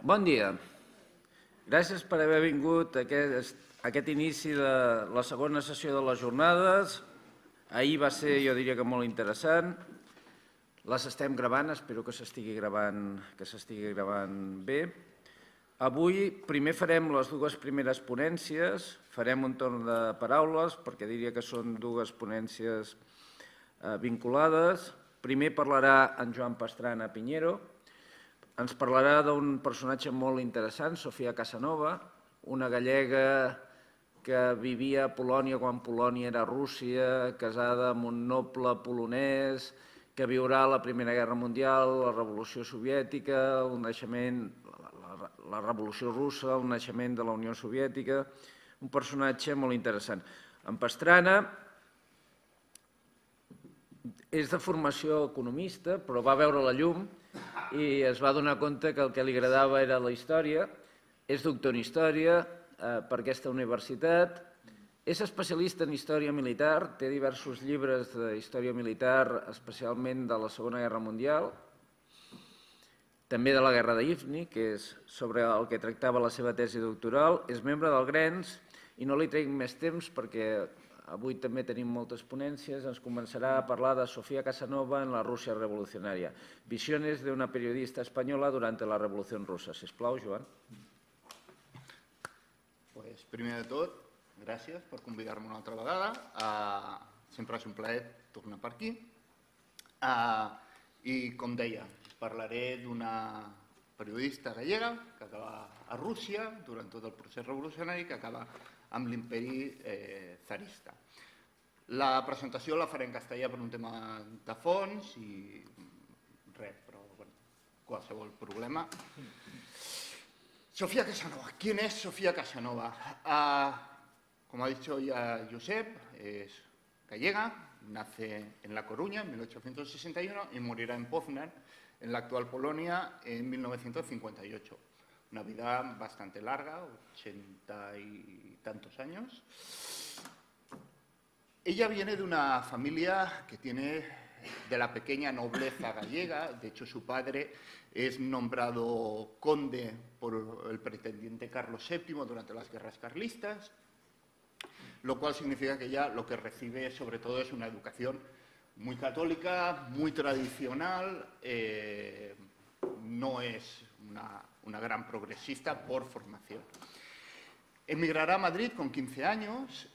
Bon dia. Gràcies per haver vingut a aquest inici de la segona sessió de les jornades. Ahir va ser, jo diria que molt interessant. Les estem gravant, espero que s'estigui gravant bé. Avui primer farem les dues primeres ponències, farem un torn de paraules perquè diria que són dues ponències vinculades. Primer parlarà en Joan Pastrana Piñero. Ens parlarà d'un personatge molt interessant, Sofia Casanova, una gallega que vivia a Polònia quan Polònia era Rússia, casada amb un noble polonès, que viurà la Primera Guerra Mundial, la Revolució Soviètica, el naixement, la Revolució Russa, el naixement de la Unió Soviètica, un personatge molt interessant. En Pastrana és de formació economista, però va veure la llum i es va donar compte que el que li agradava era la història. És doctor en història per aquesta universitat. És especialista en història militar, té diversos llibres d'història militar, especialment de la Segona Guerra Mundial, també de la Guerra d'Ifni, que és sobre el que tractava la seva tesi doctoral. És membre del GRENS i no li trec més temps perquè avui també tenim moltes ponències. Ens començarà a parlar de Sofía Casanova en la Rússia revolucionària. Visiones de una periodista espanyola durante la Revolució Russa. Sisplau, Joan. Primer de tot, gràcies per convidar-me una altra vegada. Sempre és un plaer tornar per aquí. I, com deia, parlaré d'una periodista gallega que acaba a Rússia durant tot el procés revolucionari, que acaba amb l'imperi tsarista. La presentació la faré en castellà per un tema de fons i res, però qualsevol problema. Sofía Casanova. ¿Quién es Sofía Casanova? Como ha dicho ya Josep, es gallega, nace en La Coruña en 1861 y morirá en Poznan, en la actual Polonia, en 1958. Una vida bastante larga, 80 y tantos años. Ella viene de una familia que tiene de la pequeña nobleza gallega. De hecho, su padre es nombrado conde por el pretendiente Carlos VII durante las guerras carlistas, lo cual significa que ella lo que recibe sobre todo es una educación muy católica, muy tradicional, no es una gran progresista por formación. Emigrará a Madrid con 15 años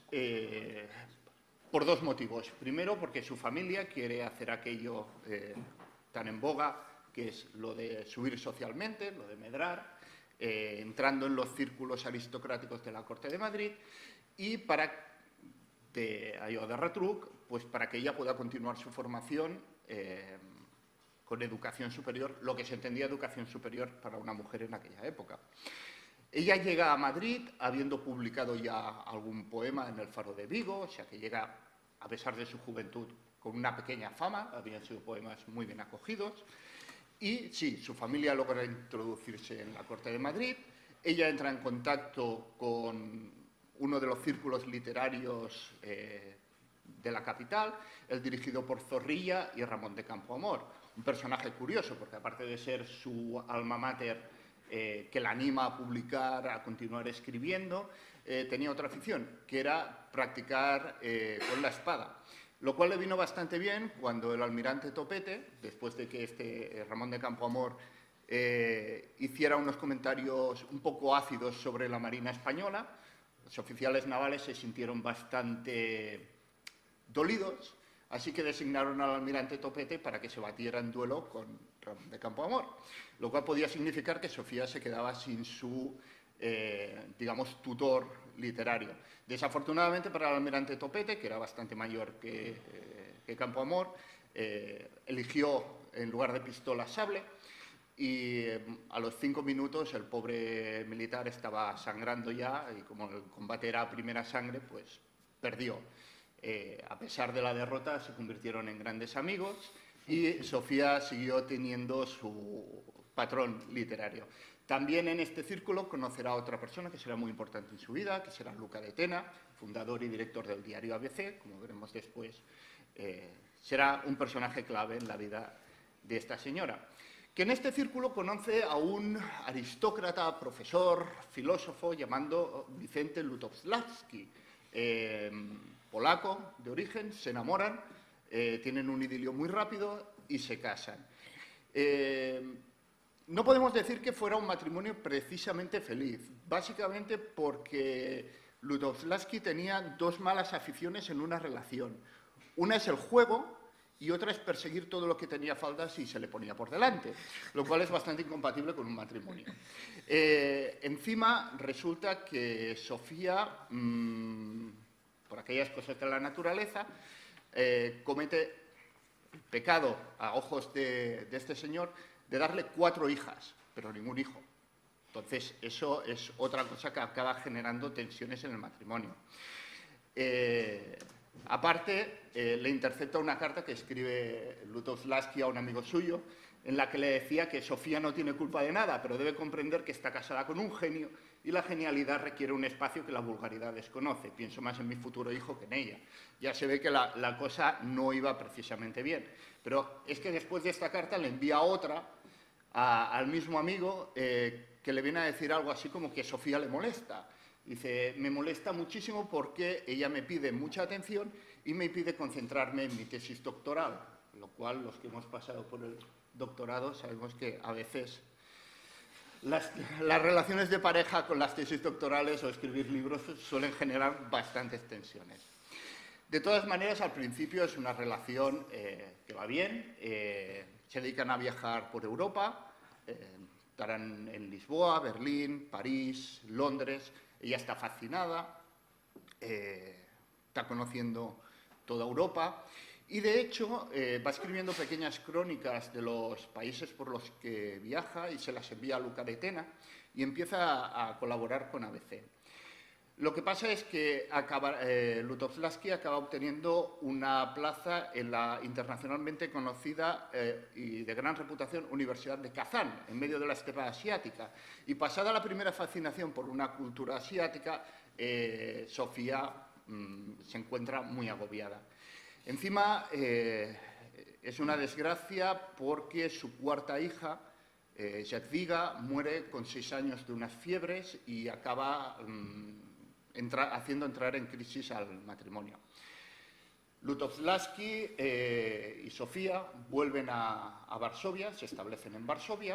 por dos motivos. Primero, porque su familia quiere hacer aquello tan en boga, que es lo de subir socialmente, lo de medrar, entrando en los círculos aristocráticos de la corte de Madrid, y de retruc, pues para que ella pueda continuar su formación con educación superior, lo que se entendía educación superior para una mujer en aquella época. Ella llega a Madrid habiendo publicado ya algún poema en el Faro de Vigo, o sea que llega, a pesar de su juventud, con una pequeña fama, habían sido poemas muy bien acogidos. Y sí, su familia logra introducirse en la corte de Madrid. Ella entra en contacto con uno de los círculos literarios de la capital, el dirigido por Zorrilla y Ramón de Campoamor. Un personaje curioso, porque aparte de ser su alma mater que la anima a publicar, a continuar escribiendo, tenía otra afición, que era practicar con la espada. Lo cual le vino bastante bien cuando el almirante Topete, después de que Ramón de Campoamor hiciera unos comentarios un poco ácidos sobre la Marina española, los oficiales navales se sintieron bastante dolidos, así que designaron al almirante Topete para que se batiera en duelo con Ramón de Campoamor, lo cual podía significar que Sofía se quedaba sin su, digamos, tutor literario. Desafortunadamente para el almirante Topete, que era bastante mayor que Campoamor, eligió en lugar de pistola sable y a los 5 minutos el pobre militar estaba sangrando ya y como el combate era a primera sangre, pues perdió. A pesar de la derrota se convirtieron en grandes amigos y Sofía siguió teniendo su patrón literario. También en este círculo conocerá a otra persona que será muy importante en su vida, que será Luca de Tena, fundador y director del diario ABC, como veremos después. Será un personaje clave en la vida de esta señora. que en este círculo conoce a un aristócrata, profesor, filósofo llamado Vicente Lutosławski, polaco de origen, se enamoran, tienen un idilio muy rápido y se casan. No podemos decir que fuera un matrimonio precisamente feliz, básicamente porque Lutosławski tenía dos malas aficiones en una relación. Una es el juego y otra es perseguir todo lo que tenía faldas y se le ponía por delante, lo cual es bastante incompatible con un matrimonio. Encima, resulta que Sofía, por aquellas cosas de la naturaleza, comete el pecado a ojos de este señor de darle 4 hijas, pero ningún hijo. Entonces, eso es otra cosa que acaba generando tensiones en el matrimonio. Aparte, le intercepta una carta que escribe Lutosławski a un amigo suyo, en la que le decía que Sofía no tiene culpa de nada, pero debe comprender que está casada con un genio y la genialidad requiere un espacio que la vulgaridad desconoce. Pienso más en mi futuro hijo que en ella. Ya se ve que la cosa no iba precisamente bien. Pero es que después de esta carta le envía otra al mismo amigo que le viene a decir algo así como que Sofía le molesta. Dice, me molesta muchísimo porque ella me pide mucha atención y me pide concentrarme en mi tesis doctoral, lo cual los que hemos pasado por el doctorado sabemos que a veces las relaciones de pareja con las tesis doctorales o escribir libros suelen generar bastantes tensiones. De todas maneras, al principio es una relación que va bien, se dedican a viajar por Europa, estarán en Lisboa, Berlín, París, Londres. Ella está fascinada, está conociendo toda Europa y, de hecho, va escribiendo pequeñas crónicas de los países por los que viaja y se las envía a Luca de Tena y empieza a colaborar con ABC. Lo que pasa es que Lutosławski acaba obteniendo una plaza en la internacionalmente conocida y de gran reputación Universidad de Kazán, en medio de la estepa asiática. Y pasada la primera fascinación por una cultura asiática, Sofía se encuentra muy agobiada. Encima, es una desgracia porque su cuarta hija, Jadwiga, muere con 6 años de unas fiebres y acaba haciendo entrar en crisis al matrimonio. Lutosławski y Sofía vuelven a Varsovia, se establecen en Varsovia,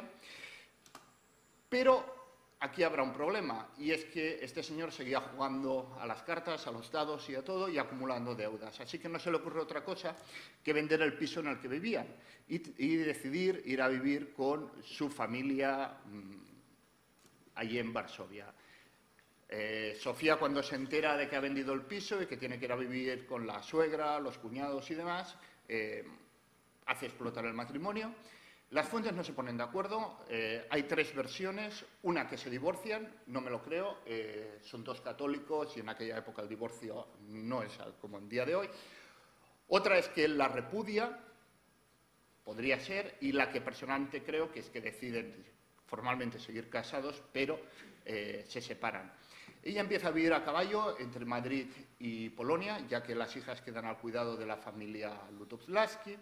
pero aquí habrá un problema, y es que este señor seguía jugando a las cartas, a los dados y a todo, y acumulando deudas. Así que no se le ocurre otra cosa que vender el piso en el que vivían y decidir ir a vivir con su familia allí en Varsovia. Sofía, cuando se entera de que ha vendido el piso y que tiene que ir a vivir con la suegra, los cuñados y demás, hace explotar el matrimonio. Las fuentes no se ponen de acuerdo, hay 3 versiones, una que se divorcian, no me lo creo, son 2 católicos y en aquella época el divorcio no es como en día de hoy. Otra es que él la repudia, podría ser, y la que personalmente creo que es que deciden formalmente seguir casados, pero se separan. Ella empieza a vivir a caballo entre Madrid y Polonia, ya que las hijas quedan al cuidado de la familia Lutosławski.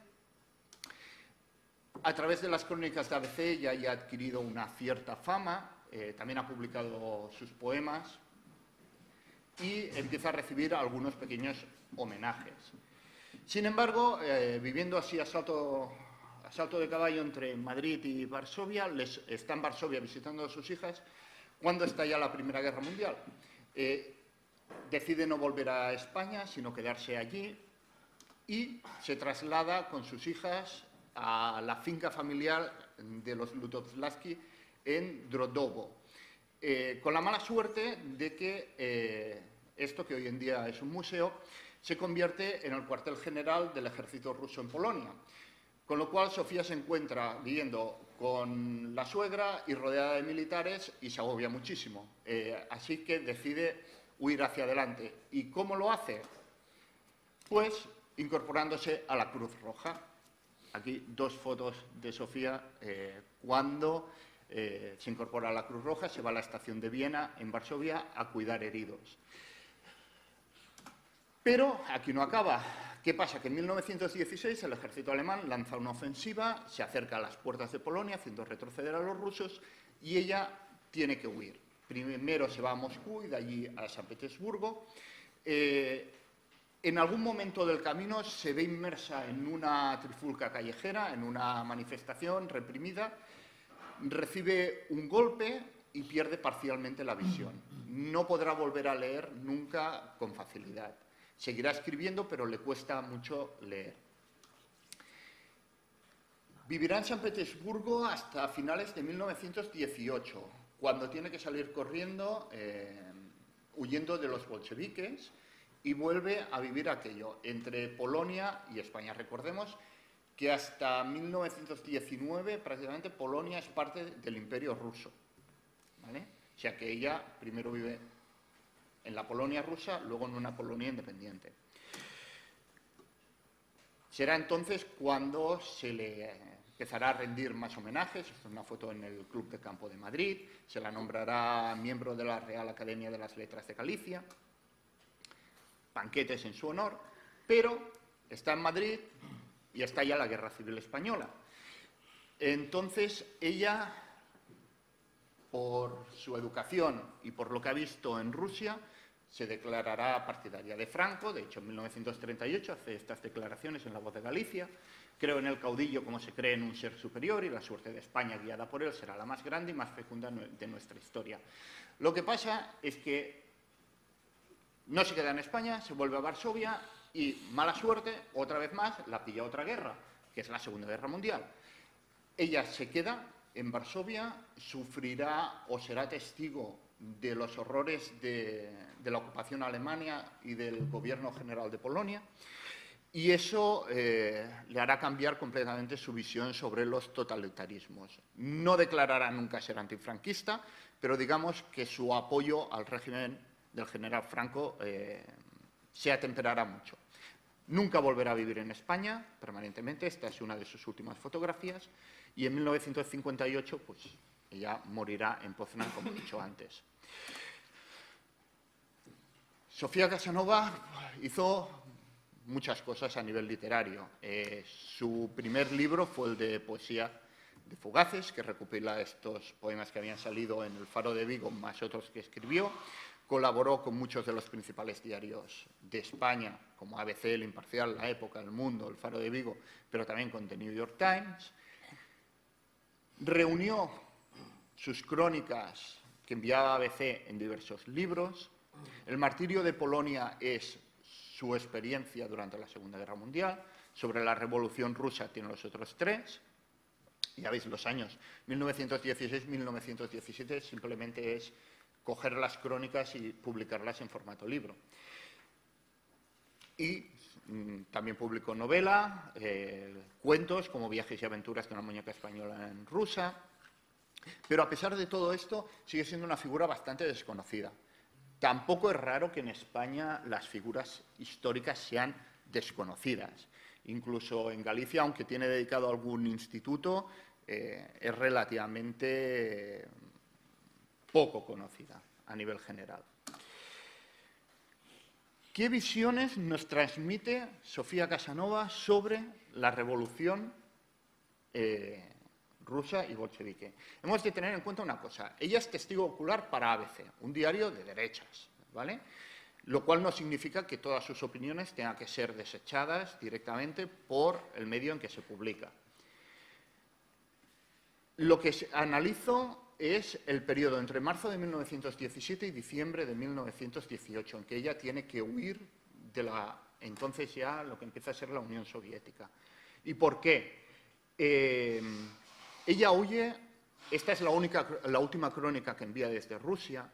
A través de las crónicas de ABC ya ha adquirido una cierta fama, también ha publicado sus poemas y empieza a recibir algunos pequeños homenajes. Sin embargo, viviendo así a salto de caballo entre Madrid y Varsovia, está en Varsovia visitando a sus hijas cuando estalla la Primera Guerra Mundial. Decide no volver a España, sino quedarse allí y se traslada con sus hijas a la finca familiar de los Lutosławski en Drodowo, con la mala suerte de que esto, que hoy en día es un museo, se convierte en el cuartel general del ejército ruso en Polonia, con lo cual Sofía se encuentra viviendo con la suegra y rodeada de militares y se agobia muchísimo, así que decide huir hacia adelante. ¿Y cómo lo hace? Pues incorporándose a la Cruz Roja. Aquí 2 fotos de Sofía cuando se incorpora a la Cruz Roja, se va a la estación de Viena, en Varsovia, a cuidar heridos. Pero aquí no acaba. ¿Qué pasa? Que en 1916 el ejército alemán lanza una ofensiva, se acerca a las puertas de Polonia, haciendo retroceder a los rusos, y ella tiene que huir. Primero se va a Moscú y de allí a San Petersburgo. En algún momento del camino se ve inmersa en una trifulca callejera, en una manifestación reprimida, recibe un golpe y pierde parcialmente la visión. No podrá volver a leer nunca con facilidad. Seguirá escribiendo, pero le cuesta mucho leer. Vivirá en San Petersburgo hasta finales de 1918, cuando tiene que salir corriendo, huyendo de los bolcheviques, y vuelve a vivir aquello entre Polonia y España. Recordemos que hasta 1919 prácticamente Polonia es parte del Imperio ruso, ¿vale? O sea que ella primero vive en la Polonia rusa, luego en una Polonia independiente. Será entonces cuando se le empezará a rendir más homenajes. Esta es una foto en el Club de Campo de Madrid. Se la nombrará miembro de la Real Academia de las Letras de Galicia. Banquetes en su honor, pero está en Madrid y está ya la Guerra Civil Española. Entonces, ella, por su educación y por lo que ha visto en Rusia, se declarará partidaria de Franco. De hecho, en 1938 hace estas declaraciones en La Voz de Galicia. Creo en el caudillo como se cree en un ser superior, y la suerte de España guiada por él será la más grande y más fecunda de nuestra historia. Lo que pasa es que no se queda en España, se vuelve a Varsovia y, mala suerte, otra vez más, la pilla otra guerra, que es la Segunda Guerra Mundial. Ella se queda en Varsovia, sufrirá o será testigo de los horrores de la ocupación alemana y del gobierno general de Polonia, y eso le hará cambiar completamente su visión sobre los totalitarismos. No declarará nunca ser antifranquista, pero digamos que su apoyo al régimen del general Franco se atemperará mucho. Nunca volverá a vivir en España permanentemente. Esta es una de sus últimas fotografías, y en 1958 pues, ella morirá en Poznan, como he dicho antes. Sofía Casanova hizo muchas cosas a nivel literario. Su primer libro fue el de poesía de Fugaces, que recopila estos poemas que habían salido en El Faro de Vigo, más otros que escribió. Colaboró con muchos de los principales diarios de España, como ABC, El Imparcial, La Época, El Mundo, El Faro de Vigo, pero también con The New York Times. Reunió sus crónicas que enviaba a ABC en diversos libros. El martirio de Polonia es su experiencia durante la Segunda Guerra Mundial. Sobre la Revolución Rusa tiene los otros tres. Ya veis los años, 1916-1917, simplemente es coger las crónicas y publicarlas en formato libro. Y también publicó novela, cuentos como Viajes y aventuras de una muñeca española en Rusia. Pero a pesar de todo esto, sigue siendo una figura bastante desconocida. Tampoco es raro que en España las figuras históricas sean desconocidas. Incluso en Galicia, aunque tiene dedicado algún instituto, es relativamente poco conocida a nivel general. ¿Qué visiones nos transmite Sofía Casanova sobre la revolución rusa y bolchevique? Hemos de tener en cuenta una cosa. Ella es testigo ocular para ABC, un diario de derechas, ¿vale? Lo cual no significa que todas sus opiniones tengan que ser desechadas directamente por el medio en que se publica. Lo que analizo es el periodo entre marzo de 1917 y diciembre de 1918, en que ella tiene que huir de la entonces ya lo que empieza a ser la Unión Soviética. ¿Y por qué? Ella huye, esta es la última crónica que envía desde Rusia,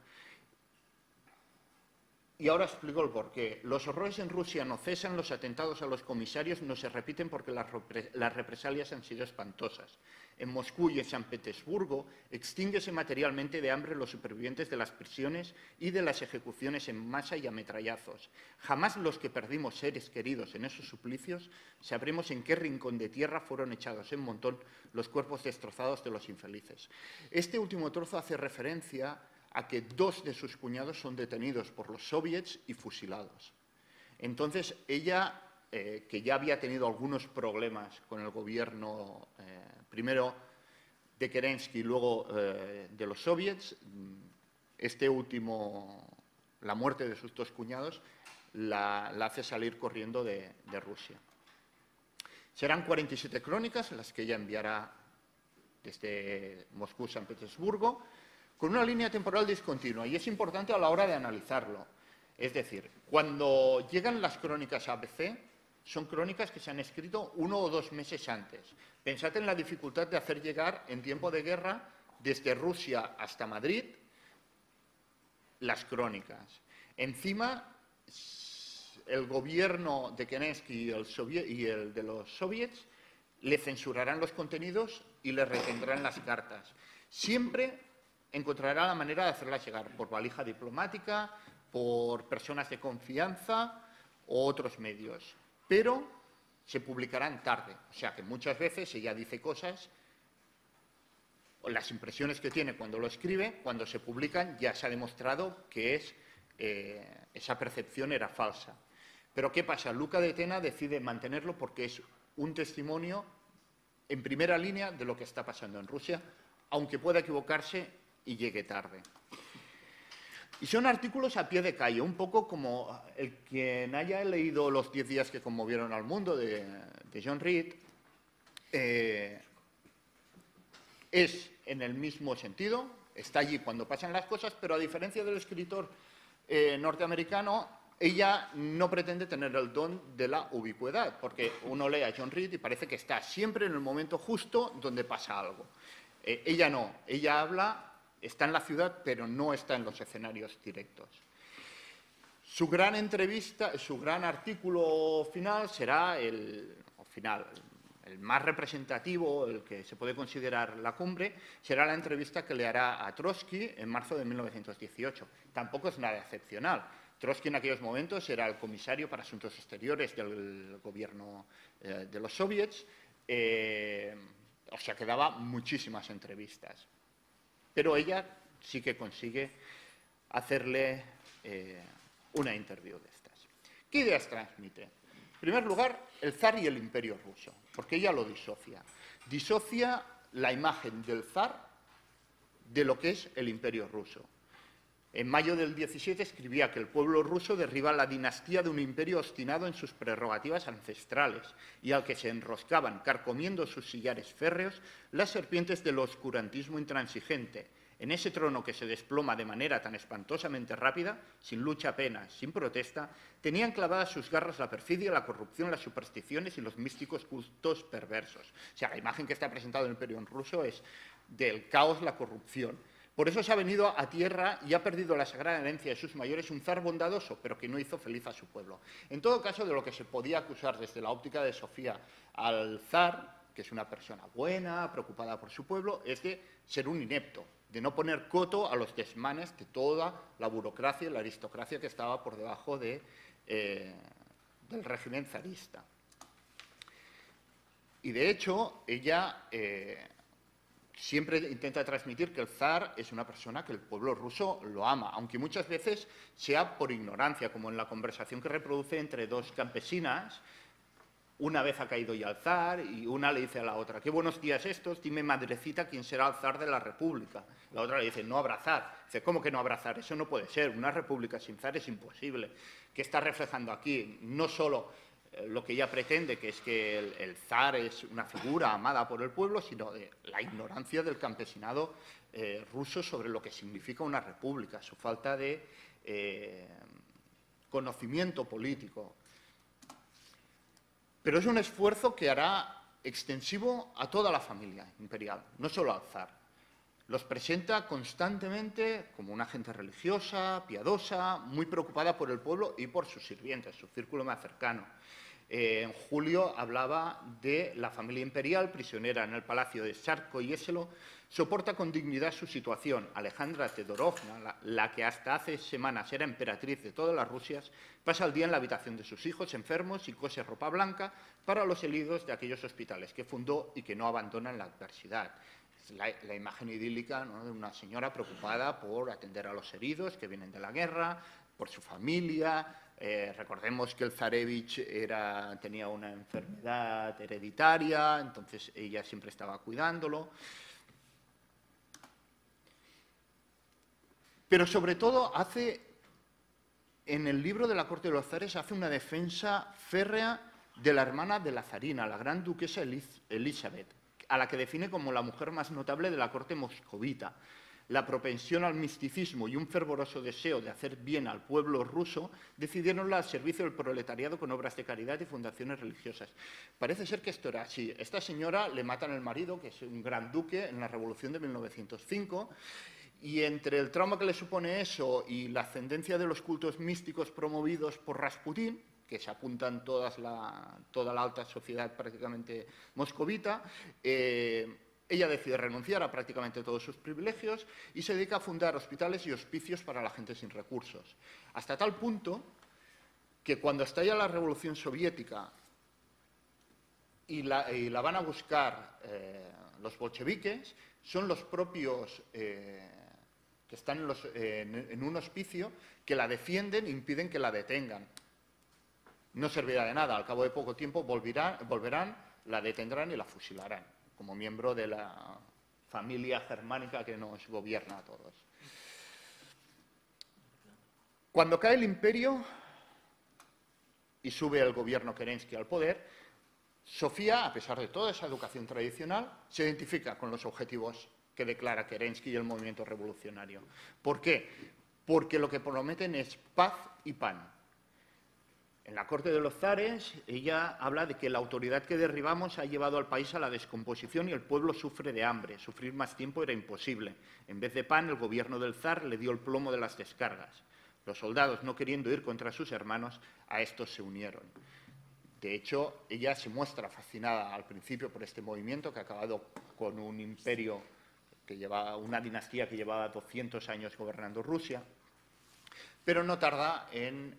y ahora explico el porqué. Los horrores en Rusia no cesan, los atentados a los comisarios no se repiten porque las represalias han sido espantosas. En Moscú y en San Petersburgo extínguese materialmente de hambre los supervivientes de las prisiones y de las ejecuciones en masa y a metrallazos. Jamás los que perdimos seres queridos en esos suplicios sabremos en qué rincón de tierra fueron echados en montón los cuerpos destrozados de los infelices. Este último trozo hace referencia a que 2 de sus cuñados son detenidos por los soviets y fusilados. Entonces, ella que ya había tenido algunos problemas con el gobierno, primero de Kerensky y luego de los soviets. Este último, la muerte de sus dos cuñados, la hace salir corriendo de Rusia. Serán 47 crónicas las que ella enviará desde Moscú a San Petersburgo, con una línea temporal discontinua, y es importante a la hora de analizarlo. Es decir, cuando llegan las crónicas ABC, son crónicas que se han escrito 1 o 2 meses antes. Pensad en la dificultad de hacer llegar en tiempo de guerra desde Rusia hasta Madrid las crónicas. Encima, el gobierno de Kerensky y el de los soviets le censurarán los contenidos y le retendrán las cartas. Siempre encontrará la manera de hacerlas llegar por valija diplomática, por personas de confianza o otros medios, pero se publicarán tarde. O sea que muchas veces ella dice cosas, las impresiones que tiene cuando lo escribe, cuando se publican ya se ha demostrado que esa percepción era falsa. Pero ¿qué pasa? Luca de Tena decide mantenerlo porque es un testimonio en primera línea de lo que está pasando en Rusia, aunque pueda equivocarse y llegue tarde. Y son artículos a pie de calle, un poco como el quien haya leído Los 10 días que conmovieron al mundo de John Reed, es en el mismo sentido, está allí cuando pasan las cosas, pero a diferencia del escritor norteamericano, ella no pretende tener el don de la ubicuidad, porque uno lee a John Reed y parece que está siempre en el momento justo donde pasa algo. Ella no, ella habla, está en la ciudad, pero no está en los escenarios directos. Su gran entrevista, su gran artículo final será el más representativo, el que se puede considerar la cumbre, será la entrevista que le hará a Trotsky en marzo de 1918. Tampoco es nada excepcional. Trotsky en aquellos momentos era el comisario para Asuntos Exteriores del gobierno de los soviets, o sea que daba muchísimas entrevistas. Pero ella sí que consigue hacerle una interview de estas. ¿Qué ideas transmite? En primer lugar, el zar y el imperio ruso, porque ella lo disocia. Disocia la imagen del zar de lo que es el imperio ruso. En mayo del 17 escribía que el pueblo ruso derriba la dinastía de un imperio obstinado en sus prerrogativas ancestrales y al que se enroscaban, carcomiendo sus sillares férreos, las serpientes del oscurantismo intransigente. En ese trono que se desploma de manera tan espantosamente rápida, sin lucha apenas, sin protesta, tenían clavadas sus garras la perfidia, la corrupción, las supersticiones y los místicos cultos perversos. O sea, la imagen que está presentada en el imperio ruso es del caos, la corrupción. Por eso se ha venido a tierra y ha perdido la sagrada herencia de sus mayores, un zar bondadoso, pero que no hizo feliz a su pueblo. En todo caso, de lo que se podía acusar desde la óptica de Sofía al zar, que es una persona buena, preocupada por su pueblo, es de ser un inepto, de no poner coto a los desmanes de toda la burocracia y la aristocracia que estaba por debajo del régimen zarista. Y de hecho, ella siempre intenta transmitir que el zar es una persona que el pueblo ruso lo ama, aunque muchas veces sea por ignorancia, como en la conversación que reproduce entre dos campesinas. Una vez ha caído ya el zar y una le dice a la otra: qué buenos días estos, dime, madrecita, quién será el zar de la república. La otra le dice: no habrá zar. Dice: ¿cómo que no habrá zar? Eso no puede ser, una república sin zar es imposible. ¿Qué está reflejando aquí? No solo lo que ella pretende, que es que el zar es una figura amada por el pueblo, sino de la ignorancia del campesinado ruso sobre lo que significa una república, su falta de conocimiento político. Pero es un esfuerzo que hará extensivo a toda la familia imperial, no solo al zar. Los presenta constantemente como una gente religiosa, piadosa, muy preocupada por el pueblo y por sus sirvientes, su círculo más cercano. En julio hablaba de la familia imperial, prisionera en el palacio de Tsarskoye Selo, soporta con dignidad su situación. Alejandra Fedorovna, la que hasta hace semanas era emperatriz de todas las Rusias, pasa el día en la habitación de sus hijos enfermos y cose ropa blanca para los heridos de aquellos hospitales que fundó y que no abandonan la adversidad. Es la imagen idílica, ¿no?, de una señora preocupada por atender a los heridos que vienen de la guerra, por su familia, Recordemos que el zarevich tenía una enfermedad hereditaria, entonces ella siempre estaba cuidándolo. Pero sobre todo en el libro de la corte de los zares, hace una defensa férrea de la hermana de la zarina, la gran duquesa Elizabeth, a la que define como la mujer más notable de la corte moscovita. La propensión al misticismo y un fervoroso deseo de hacer bien al pueblo ruso decidieronla al servicio del proletariado con obras de caridad y fundaciones religiosas. Parece ser que esto era así. Esta señora le matan al marido, que es un gran duque, en la Revolución de 1905, y entre el trauma que le supone eso y la ascendencia de los cultos místicos promovidos por Rasputín, que se apuntan toda la alta sociedad prácticamente moscovita, ella decide renunciar a prácticamente todos sus privilegios y se dedica a fundar hospitales y hospicios para la gente sin recursos. Hasta tal punto que cuando estalla la Revolución Soviética y la van a buscar los bolcheviques, son los propios que están en un hospicio que la defienden e impiden que la detengan. No servirá de nada, al cabo de poco tiempo volverán, la detendrán y la fusilarán, como miembro de la familia germánica que nos gobierna a todos. Cuando cae el imperio y sube el gobierno Kerensky al poder, Sofía, a pesar de toda esa educación tradicional, se identifica con los objetivos que declara Kerensky y el movimiento revolucionario. ¿Por qué? Porque lo que prometen es paz y pan. En la corte de los zares, ella habla de que la autoridad que derribamos ha llevado al país a la descomposición y el pueblo sufre de hambre. Sufrir más tiempo era imposible. En vez de pan, el gobierno del zar le dio el plomo de las descargas. Los soldados, no queriendo ir contra sus hermanos, a estos se unieron. De hecho, ella se muestra fascinada al principio por este movimiento que ha acabado con un imperio una dinastía que llevaba 200 años gobernando Rusia, pero no tarda en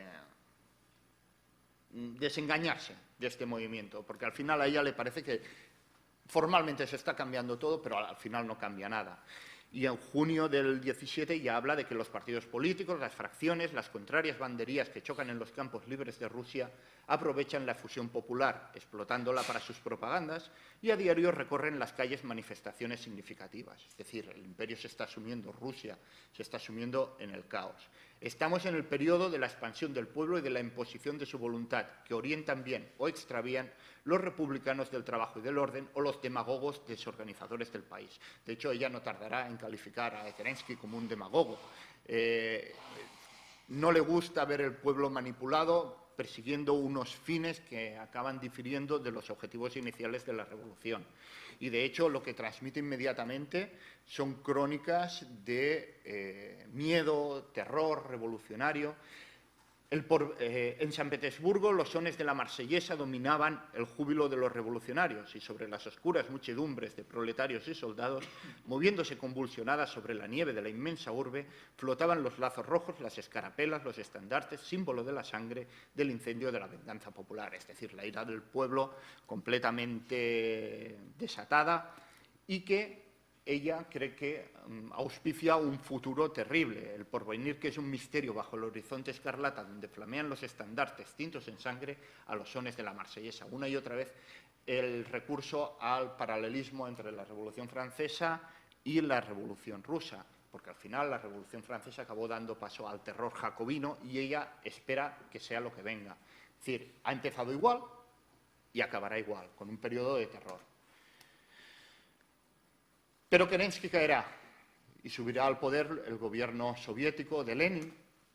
desengañarse de este movimiento, porque al final a ella le parece que formalmente se está cambiando todo, pero al final no cambia nada. Y en junio del 17 ya habla de que los partidos políticos, las fracciones, las contrarias banderías que chocan en los campos libres de Rusia aprovechan la fusión popular, explotándola para sus propagandas, y a diario recorren las calles manifestaciones significativas. Es decir, el imperio se está sumiendo, Rusia se está sumiendo en el caos. Estamos en el periodo de la expansión del pueblo y de la imposición de su voluntad, que orientan bien o extravían los republicanos del trabajo y del orden o los demagogos desorganizadores del país. De hecho, ella no tardará en calificar a Kerensky como un demagogo. No le gusta ver el pueblo manipulado, persiguiendo unos fines que acaban difiriendo de los objetivos iniciales de la revolución. Y, de hecho, lo que transmite inmediatamente son crónicas de miedo, terror revolucionario. En San Petersburgo, los sones de la marsellesa dominaban el júbilo de los revolucionarios y sobre las oscuras muchedumbres de proletarios y soldados, moviéndose convulsionadas sobre la nieve de la inmensa urbe, flotaban los lazos rojos, las escarapelas, los estandartes, símbolo de la sangre del incendio de la venganza popular, es decir, la ira del pueblo completamente desatada y que ella cree que auspicia un futuro terrible, el porvenir que es un misterio bajo el horizonte escarlata donde flamean los estandartes tintos en sangre a los sones de la marsellesa. Una y otra vez el recurso al paralelismo entre la Revolución Francesa y la Revolución Rusa, porque al final la Revolución Francesa acabó dando paso al terror jacobino y ella espera que sea lo que venga. Es decir, ha empezado igual y acabará igual, con un periodo de terror. Pero Kerensky caerá y subirá al poder el gobierno soviético de Lenin.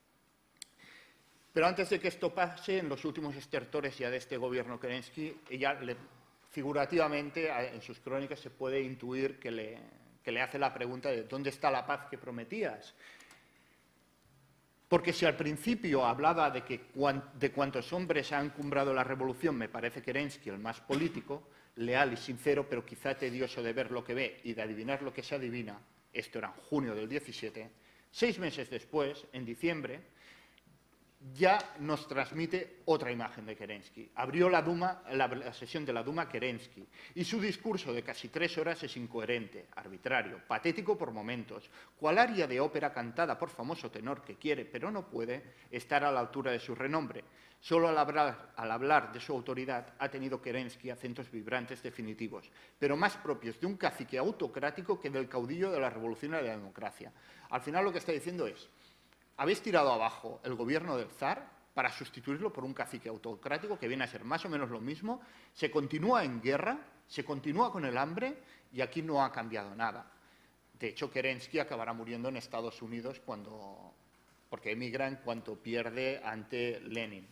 Pero antes de que esto pase, en los últimos estertores ya de este gobierno Kerensky, ella figurativamente en sus crónicas se puede intuir que le hace la pregunta de ¿dónde está la paz que prometías? Porque si al principio hablaba de cuántos hombres ha encumbrado la revolución, me parece Kerensky el más político, leal y sincero, pero quizá tedioso de ver lo que ve y de adivinar lo que se adivina, esto era en junio del 17, 6 meses después, en diciembre, ya nos transmite otra imagen de Kerensky. Abrió la sesión de la Duma Kerensky y su discurso de casi 3 horas es incoherente, arbitrario, patético por momentos, cual aria de ópera cantada por famoso tenor que quiere, pero no puede, estar a la altura de su renombre. Solo al hablar de su autoridad ha tenido Kerensky acentos vibrantes definitivos, pero más propios de un cacique autocrático que del caudillo de la revolución y de la democracia. Al final lo que está diciendo es: habéis tirado abajo el gobierno del zar para sustituirlo por un cacique autocrático que viene a ser más o menos lo mismo, se continúa en guerra, se continúa con el hambre y aquí no ha cambiado nada. De hecho, Kerensky acabará muriendo en Estados Unidos porque emigra en cuanto pierde ante Lenin.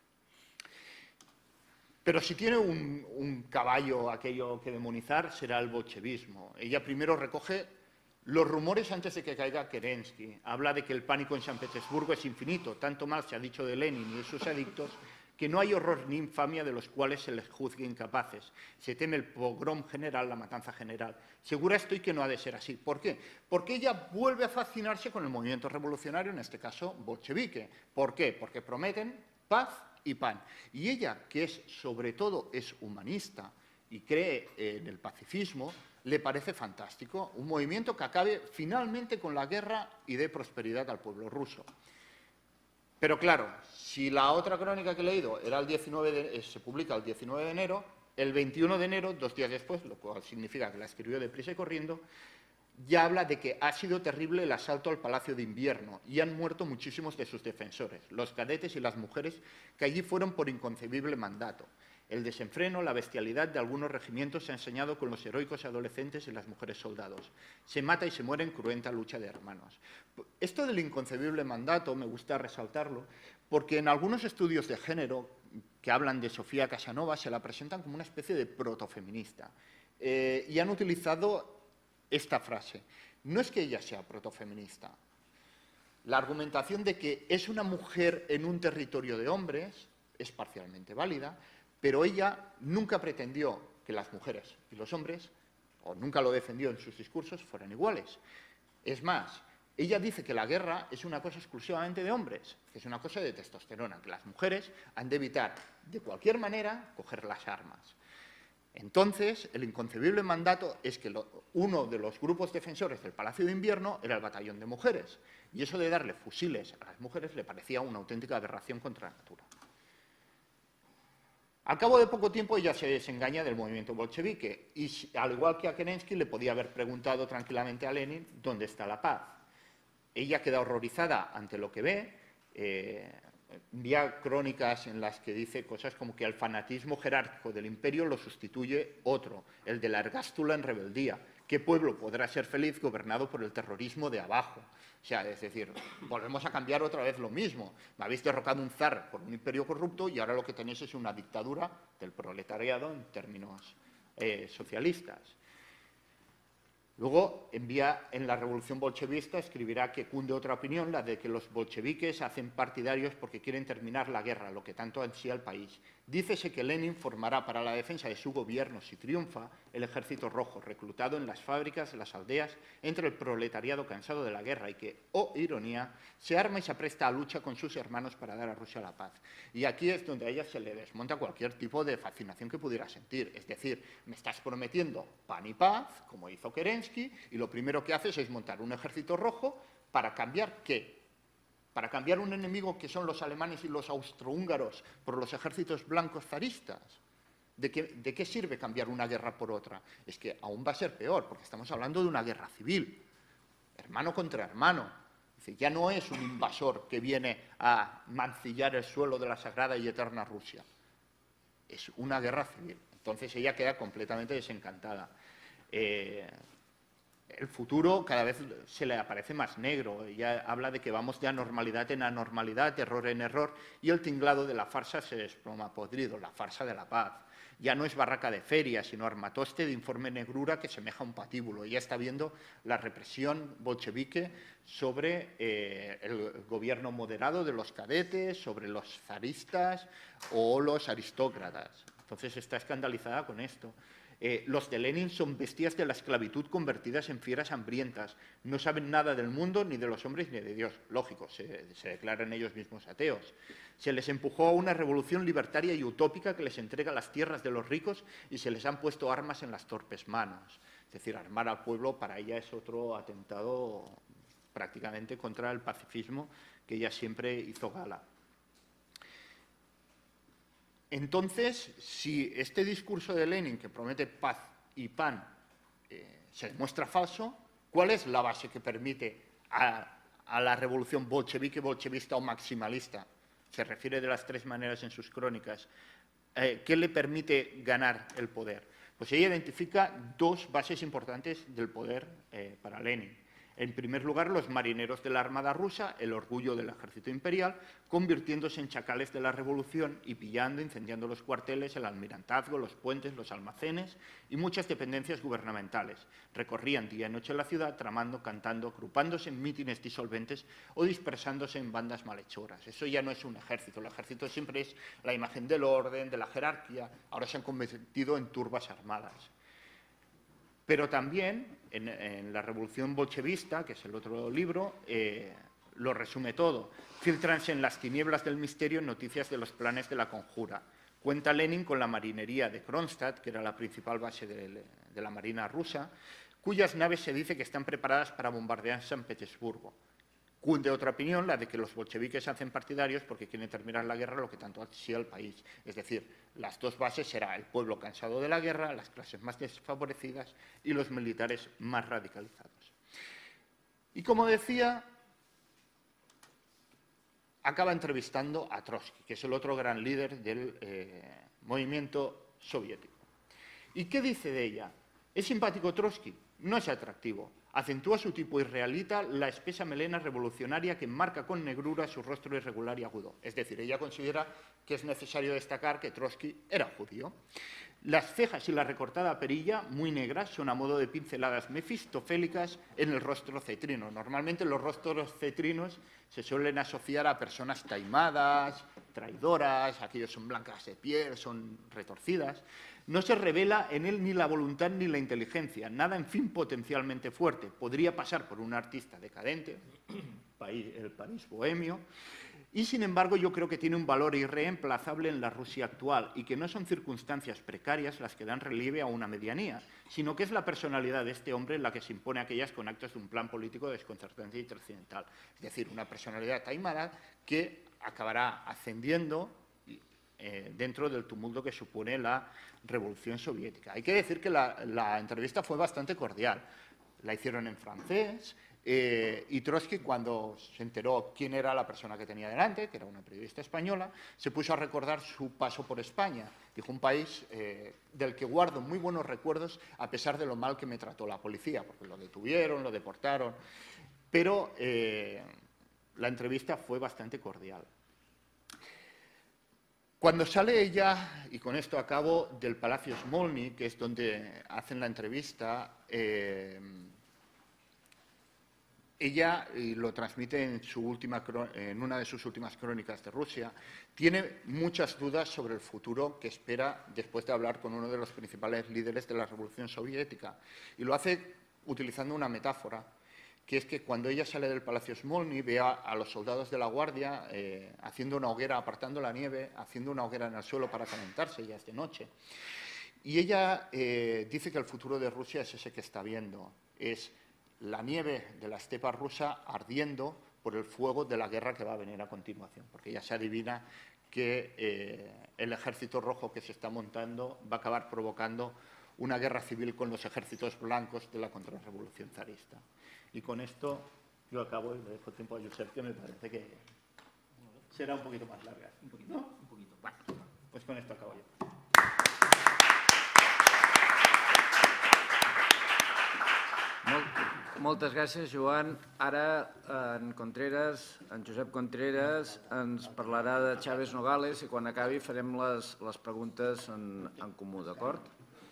Pero si tiene un caballo aquello que demonizar, será el bolchevismo. Ella primero recoge los rumores antes de que caiga Kerensky. Habla de que el pánico en San Petersburgo es infinito. Tanto mal se ha dicho de Lenin y de sus adictos que no hay horror ni infamia de los cuales se les juzgue incapaces. Se teme el pogrom general, la matanza general. Segura estoy que no ha de ser así. ¿Por qué? Porque ella vuelve a fascinarse con el movimiento revolucionario, en este caso bolchevique. ¿Por qué? Porque prometen paz y pan. Y ella, que sobre todo es humanista y cree en el pacifismo, le parece fantástico, un movimiento que acabe finalmente con la guerra y dé prosperidad al pueblo ruso. Pero claro, si la otra crónica que he leído era se publica el 19 de enero, el 21 de enero, 2 días después, lo cual significa que la escribió deprisa y corriendo, ya habla de que ha sido terrible el asalto al Palacio de Invierno y han muerto muchísimos de sus defensores, los cadetes y las mujeres que allí fueron por inconcebible mandato. El desenfreno, la bestialidad de algunos regimientos se ha enseñado con los heroicos adolescentes y las mujeres soldados. Se mata y se muere en cruenta lucha de hermanos. Esto del inconcebible mandato me gusta resaltarlo porque en algunos estudios de género que hablan de Sofía Casanova se la presentan como una especie de protofeminista y han utilizado esta frase. No es que ella sea protofeminista. La argumentación de que es una mujer en un territorio de hombres es parcialmente válida, pero ella nunca pretendió que las mujeres y los hombres, o nunca lo defendió en sus discursos, fueran iguales. Es más, ella dice que la guerra es una cosa exclusivamente de hombres, que es una cosa de testosterona, que las mujeres han de evitar de cualquier manera coger las armas. Entonces, el inconcebible mandato es que uno de los grupos defensores del Palacio de Invierno era el batallón de mujeres, y eso de darle fusiles a las mujeres le parecía una auténtica aberración contra la natura. Al cabo de poco tiempo ella se desengaña del movimiento bolchevique y, al igual que a Kerensky, le podía haber preguntado tranquilamente a Lenin dónde está la paz. Ella queda horrorizada ante lo que ve, envía crónicas en las que dice cosas como que el fanatismo jerárquico del imperio lo sustituye otro, el de la ergástula en rebeldía. ¿Qué pueblo podrá ser feliz gobernado por el terrorismo de abajo? O sea, es decir, volvemos a cambiar otra vez lo mismo. Me habéis derrocado un zar por un imperio corrupto y ahora lo que tenéis es una dictadura del proletariado en términos socialistas. Luego, en la revolución bolchevista, escribirá que cunde otra opinión, la de que los bolcheviques hacen partidarios porque quieren terminar la guerra, lo que tanto ansía el país. Dícese que Lenin formará para la defensa de su gobierno, si triunfa, el ejército rojo, reclutado en las fábricas, las aldeas, entre el proletariado cansado de la guerra y que, oh ironía, se arma y se apresta a lucha con sus hermanos para dar a Rusia la paz. Y aquí es donde a ella se le desmonta cualquier tipo de fascinación que pudiera sentir. Es decir, me estás prometiendo pan y paz, como hizo Kerensky, y lo primero que haces es montar un ejército rojo para cambiar ¿qué? Para cambiar un enemigo que son los alemanes y los austrohúngaros por los ejércitos blancos zaristas. ¿De qué sirve cambiar una guerra por otra? Es que aún va a ser peor, porque estamos hablando de una guerra civil, hermano contra hermano. Es decir, ya no es un invasor que viene a mancillar el suelo de la sagrada y eterna Rusia. Es una guerra civil. Entonces ella queda completamente desencantada. El futuro cada vez se le aparece más negro. Ella habla de que vamos de anormalidad en anormalidad, error en error, y el tinglado de la farsa se desploma podrido, la farsa de la paz. Ya no es barraca de feria, sino armatoste de informe negrura que semeja un patíbulo. Ella está viendo la represión bolchevique sobre el gobierno moderado de los cadetes, sobre los zaristas o los aristócratas. Entonces está escandalizada con esto. Los de Lenin son bestias de la esclavitud convertidas en fieras hambrientas. No saben nada del mundo, ni de los hombres, ni de Dios. Lógico, se declaran ellos mismos ateos. Se les empujó a una revolución libertaria y utópica que les entrega las tierras de los ricos y se les han puesto armas en las torpes manos. Es decir, armar al pueblo para ella es otro atentado prácticamente contra el pacifismo que ella siempre hizo gala. Entonces, si este discurso de Lenin, que promete paz y pan, se demuestra falso, ¿cuál es la base que permite a la revolución bolchevique, bolchevista o maximalista? Se refiere de las tres maneras en sus crónicas. ¿Qué le permite ganar el poder? Pues ella identifica dos bases importantes del poder para Lenin. En primer lugar, los marineros de la Armada rusa, el orgullo del ejército imperial, convirtiéndose en chacales de la revolución y pillando, incendiando los cuarteles, el almirantazgo, los puentes, los almacenes y muchas dependencias gubernamentales. Recorrían día y noche la ciudad, tramando, cantando, agrupándose en mítines disolventes o dispersándose en bandas malhechoras. Eso ya no es un ejército. El ejército siempre es la imagen del orden, de la jerarquía. Ahora se han convertido en turbas armadas. Pero también en la revolución bolchevista, que es el otro libro, lo resume todo. Filtranse en las tinieblas del misterio noticias de los planes de la conjura. Cuenta Lenin con la marinería de Kronstadt, que era la principal base de la marina rusa, cuyas naves se dice que están preparadas para bombardear San Petersburgo. Cunde otra opinión, la de que los bolcheviques se hacen partidarios porque quieren terminar la guerra lo que tanto ansía el país. Es decir, las dos bases serán el pueblo cansado de la guerra, las clases más desfavorecidas y los militares más radicalizados. Y como decía, acaba entrevistando a Trotsky, que es el otro gran líder del movimiento soviético. ¿Y qué dice de ella? ¿Es simpático Trotsky? No es atractivo. Acentúa su tipo israelita la espesa melena revolucionaria que enmarca con negrura su rostro irregular y agudo. Es decir, ella considera que es necesario destacar que Trotsky era judío. Las cejas y la recortada perilla, muy negras, son a modo de pinceladas mefistofélicas en el rostro cetrino. Normalmente los rostros cetrinos se suelen asociar a personas taimadas, traidoras, aquellos son blancas de piel, son retorcidas. No se revela en él ni la voluntad ni la inteligencia, nada, en fin, potencialmente fuerte. Podría pasar por un artista decadente, el París bohemio, y sin embargo yo creo que tiene un valor irreemplazable en la Rusia actual y que no son circunstancias precarias las que dan relieve a una medianía, sino que es la personalidad de este hombre la que se impone a aquellas con actos de un plan político desconcertante y trascendental. Es decir, una personalidad taimada que acabará ascendiendo dentro del tumulto que supone la revolución soviética. Hay que decir que la entrevista fue bastante cordial. La hicieron en francés y Trotsky, cuando se enteró quién era la persona que tenía delante, que era una periodista española, se puso a recordar su paso por España. Dijo, un país del que guardo muy buenos recuerdos a pesar de lo mal que me trató la policía, porque lo detuvieron, lo deportaron, pero la entrevista fue bastante cordial. Cuando sale ella, y con esto acabo, del Palacio Smolny, que es donde hacen la entrevista, ella, y lo transmite en una de sus últimas crónicas de Rusia, tiene muchas dudas sobre el futuro que espera después de hablar con uno de los principales líderes de la Revolución Soviética. Y lo hace utilizando una metáfora, que es que cuando ella sale del Palacio Smolny ve a los soldados de la Guardia haciendo una hoguera, apartando la nieve, haciendo una hoguera en el suelo para calentarse, ya es de noche. Y ella dice que el futuro de Rusia es ese que está viendo, es la nieve de la estepa rusa ardiendo por el fuego de la guerra que va a venir a continuación, porque ya se adivina que el ejército rojo que se está montando va a acabar provocando una guerra civil con los ejércitos blancos de la contrarrevolución zarista. Y con esto yo acabo y le dejo tiempo a Josep, que me parece que será un poquito más larga. ¿Un poquito? ¿No? Un poquito. Bueno, pues con esto acabo yo. Moltes gràcies, Joan. Ara en Josep Contreras ens parlarà de Chávez Nogales i quan acabi farem les preguntes en comú, d'acord?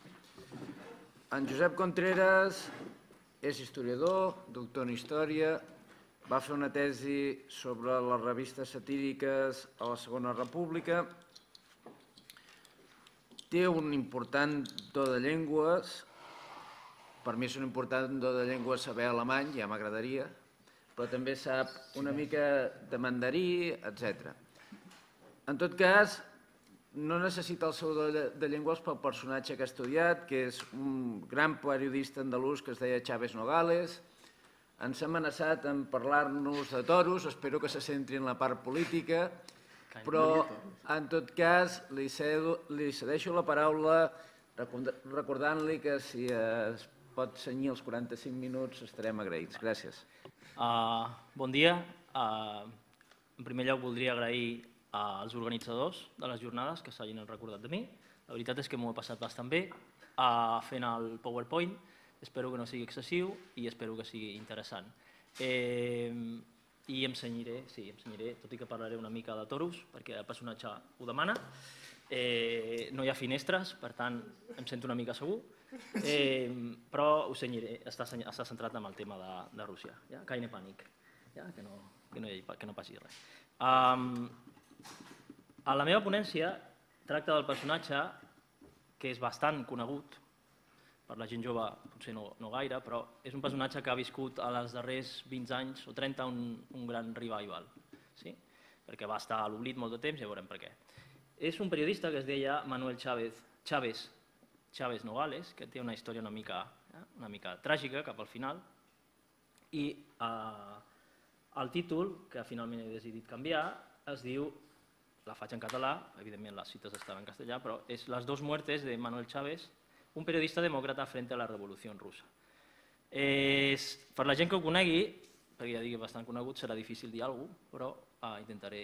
En Josep Contreras és historiador, doctor en Història, va fer una tesi sobre les revistes satíriques a la Segona República té un important do de llengües. Per mi és un important do de llengües saber alemany, ja m'agradaria, però també sap una mica de mandarí, etc. En tot cas, no necessita el seu do de llengües pel personatge que ha estudiat, que és un gran periodista andalús que es deia Chaves Nogales. Ens ha amenaçat en parlar-nos de toros, espero que se centri en la part política, però en tot cas li cedeixo la paraula recordant-li que si es pot cenyir els 45 minuts estarem agraïts. Gràcies. Bon dia. En primer lloc voldria agrair als organitzadors de les jornades que s'hagin recordat de mi. La veritat és que m'ho he passat bastant bé fent el PowerPoint. Espero que no sigui excessiu i espero que sigui interessant. I em cenyiré, tot i que parlaré una mica de toros, perquè el personatge ho demana. No hi ha finestres, per tant, em sento una mica segur, però ho cenyiré, està centrat en el tema de Rússia. Keine pànic, que no passi res. La meva ponència tracta del personatge que és bastant conegut, per la gent jove potser no gaire, però és un personatge que ha viscut als darrers 20 anys o 30 un gran revival, perquè va estar a l'oblit molt de temps i ja veurem per què. És un periodista que es deia Manuel Chaves Nogales, que té una història una mica tràgica cap al final, i el títol, que finalment he decidit canviar, es diu, la faig en català, evidentment les cites estaven en castellà, però és Las dos muertes de Manuel Chaves, un periodista demòcrata frente a la revolució russa. Per la gent que ho conegui, perquè ja digui bastant conegut, serà difícil dir alguna cosa, però intentaré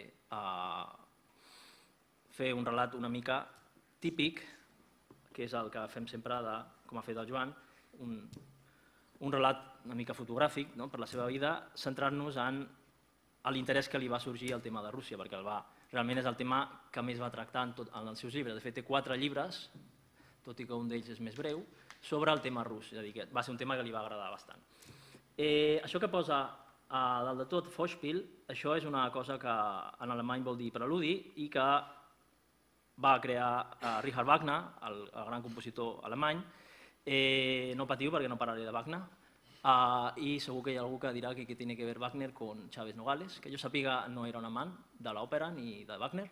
fer un relat una mica típic, que és el que fem sempre, com ha fet el Joan, un relat una mica fotogràfic per la seva vida, centrant-nos en l'interès que li va sorgir al tema de Rússia, perquè realment és el tema que més va tractar en els seus llibres. De fet, té 4 llibres, tot i que un d'ells és més breu, sobre el tema rus, és a dir, que va ser un tema que li va agradar bastant. Això que posa a dalt de tot, Vorspiel, això és una cosa que en alemany vol dir preludi i que va crear Richard Wagner, el gran compositor alemany. No patiu perquè no parlaré de Wagner, i segur que hi ha algú que dirà que tiene que ver Wagner con Chaves Nogales, que jo sàpiga no era un amant de l'òpera ni de Wagner,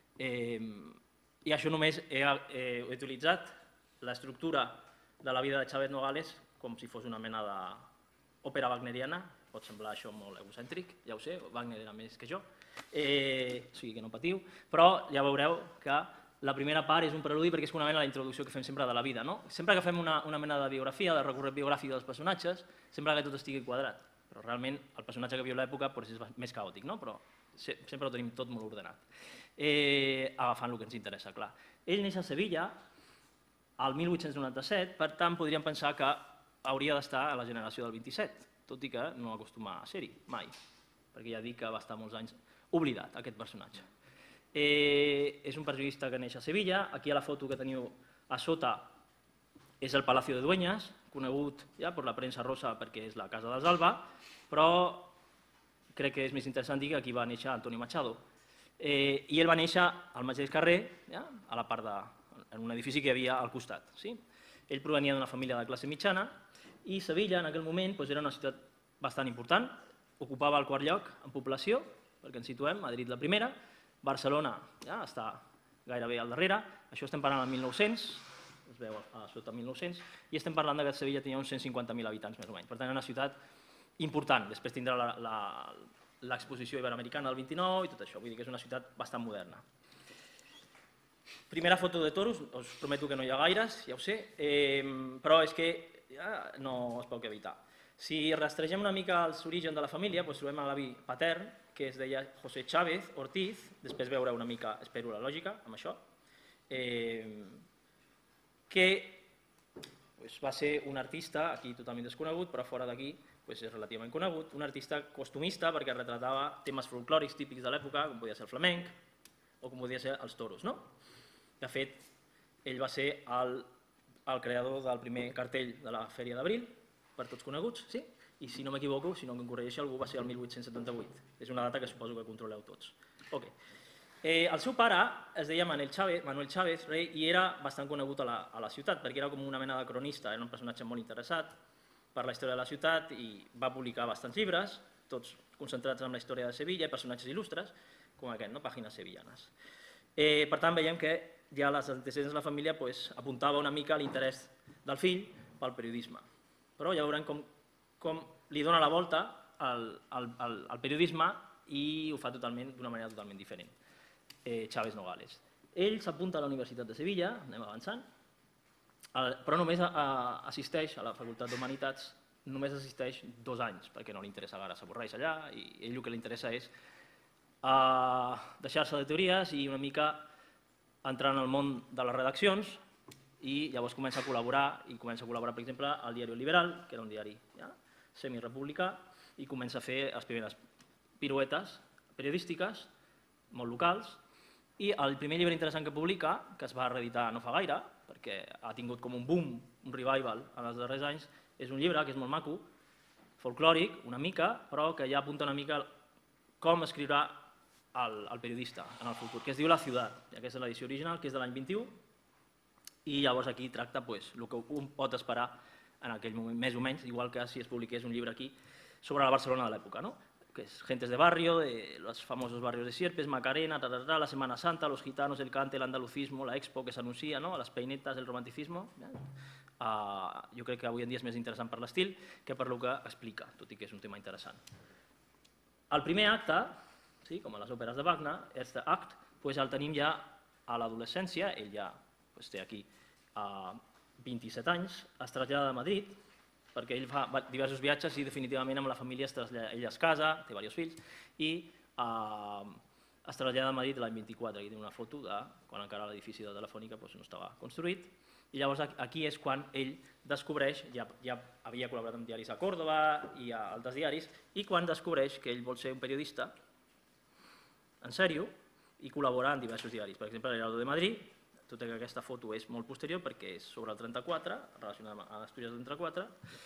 i això només he utilitzat l'estructura de la vida de Chaves Nogales com si fos una mena d'òpera wagneriana. Pot semblar això molt egocèntric, ja ho sé, Wagner era més que jo, o sigui que no patiu, però ja veureu que la primera part és un preludi perquè és una mena de introducció que fem sempre de la vida. Sempre que fem una mena de biografia, de recorregut biogràfic dels personatges, sembla que tot estigui quadrat, però realment el personatge que viu l'època és més caòtic, però sempre ho tenim tot molt ordenat, agafant el que ens interessa, clar. Ell neix a Sevilla al 1897, per tant podríem pensar que hauria d'estar a la generació del 27, tot i que no acostuma a ser-hi, mai, perquè ja dic que va estar molts anys oblidat, aquest personatge. És un periodista que neix a Sevilla, aquí a la foto que teniu a sota és el Palacio de Dueñas, conegut ja per la premsa rosa perquè és la casa dels Alba, però crec que és més interessant dir que aquí va néixer Antonio Machado. I ell va néixer al mateix carrer, a la part en un edifici que hi havia al costat. Ell provenia d'una família de classe mitjana i Sevilla en aquell moment era una ciutat bastant important, ocupava el 4è lloc en població, perquè ens situem, Madrid la primera, Barcelona està gairebé al darrere, això estem parlant del 1900, es veu a sota 1900, i estem parlant que Sevilla tenia uns 150.000 habitants més o menys, per tant era una ciutat important, després tindrà l'exposició iberoamericana del 29 i tot això, vull dir que és una ciutat bastant moderna. Primera foto de toros, us prometo que no hi ha gaires, ja ho sé, però és que no es pot evitar. Si rastregem una mica els orígens de la família, trobem l'avi patern, que es deia José Chávez Ortiz, després veureu una mica, espero, la lògica amb això, que va ser un artista, aquí totalment desconegut, però fora d'aquí és relativament conegut, un artista costumista perquè retratava temes folclòrics típics de l'època, com podia ser el flamenc o com podia ser els toros. De fet, ell va ser el creador del primer cartell de la Fèria d'Abril, per tots coneguts, sí? I si no m'equivoco, si no em corregeixi algú, va ser el 1878. És una data que suposo que controleu tots. El seu pare es deia Manuel Chávez, rei, i era bastant conegut a la ciutat, perquè era com una mena de cronista, era un personatge molt interessat per la història de la ciutat i va publicar bastants llibres, tots concentrats en la història de Sevilla, personatges il·lustres, com aquest, Pàgines sevillanes. Per tant, veiem que ja les antecedents de la família apuntava una mica a l'interès del fill pel periodisme. Però ja veurem com li dona la volta al periodisme i ho fa d'una manera totalment diferent. Chávez Nogales. Ell s'apunta a la Universitat de Sevilla, anem avançant, però només assisteix a la Facultat d'Humanitats, només assisteix 2 anys, perquè no li interessa gaire, s'avorreix allà, i ell el que li interessa és deixar-se de teories i una mica entrar en el món de les redaccions, i llavors comença a col·laborar, per exemple, al Diario Liberal, que era un diari semirepublicà, i comença a fer les primeres piruetes periodístiques, molt locals, i el primer llibre interessant que publica, que es va reeditar no fa gaire, perquè ha tingut com un boom, un revival en els darrers anys, és un llibre que és molt maco, folclòric, una mica, però que ja apunta una mica com escriurà el periodista en el futur, que es diu La Ciutat, i aquesta és l'edició original, que és de l'any 21, i llavors aquí tracta el que un pot esperar en aquell moment, més o menys, igual que si es publiqués un llibre aquí sobre la Barcelona de l'època, que es Gentes de Barrio, de los famosos barrios de Sierpes, Macarena, la Semana Santa, los gitanos, el cante, el andalucismo, la expo que s'anuncia, les peinetes, el romanticismo. Jo crec que avui en dia és més interessant per l'estil que per el que explica, tot i que és un tema interessant. El primer acte, com a les òperes de Wagner, aquest act, el tenim ja a l'adolescència, ell ja té aquí 27 anys, es trasllada de Madrid, perquè ell fa diversos viatges i definitivament amb la família ell es casa, té diversos fills, i es trasllada a Madrid l'any 24. Aquí tenim una foto de quan encara l'edifici de Telefònica no estava construït, i llavors aquí és quan ell descobreix, ja havia col·laborat amb diaris a Còrdova i a altres diaris, i quan descobreix que ell vol ser un periodista en sèrio i col·laborar en diversos diaris. Per exemple, l'Heraldo de Madrid, tot i que aquesta foto és molt posterior perquè és sobre el 34, relacionada amb l'Astúries del 34,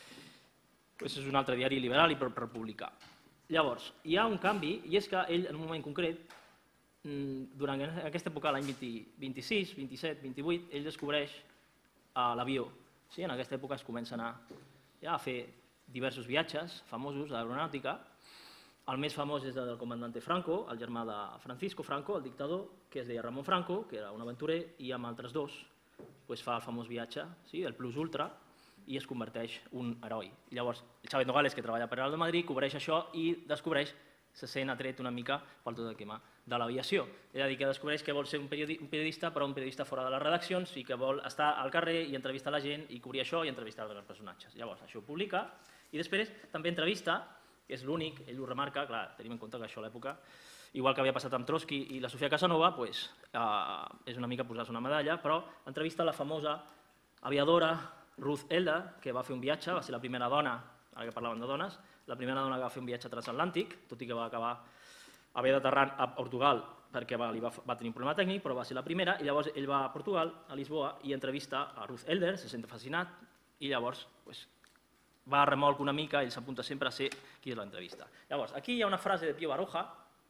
és un altre diari liberal i per publicar. Llavors, hi ha un canvi, i és que ell, en un moment concret, durant aquesta època, l'any 26, 27, 28, ell descobreix l'avió. En aquesta època es comença a anar a fer diversos viatges famosos d'aeronàutica. El més famós és el del comandante Franco, el germà de Francisco Franco, el dictador, que es deia Ramon Franco, que era un aventurer, i amb altres dos fa el famós viatge, el Plus Ultra, i es converteix en un heroi. Llavors, Chávez Nogales, que treballa per Heraldo de Madrid, cobreix això i descobreix, se sent atret una mica pel tot el tema de l'aviació. És a dir, que descobreix que vol ser un periodista, però un periodista fora de les redaccions, i que vol estar al carrer i entrevistar la gent, i cobrir això i entrevistar els personatges. Llavors, això ho publica, i després també entrevista, que és l'únic, ell ho remarca, clar, tenim en compte que això a l'època, igual que havia passat amb Trotsky i la Sofia Casanova, és una mica posar-se una medalla, però entrevista la famosa aviadora Ruth Elder, que va fer un viatge, va ser la primera dona, ara que parlàvem de dones, la primera dona que va fer un viatge transatlàntic, tot i que va acabar haver d'aterrar a Portugal perquè va tenir un problema tècnic, però va ser la primera, i llavors ell va a Portugal, a Lisboa, i entrevista a Ruth Elder, se sent fascinat, i llavors va a remolc una mica, ell s'apunta sempre a ser qui és l'entrevista. Llavors, aquí hi ha una frase de Pío Baroja,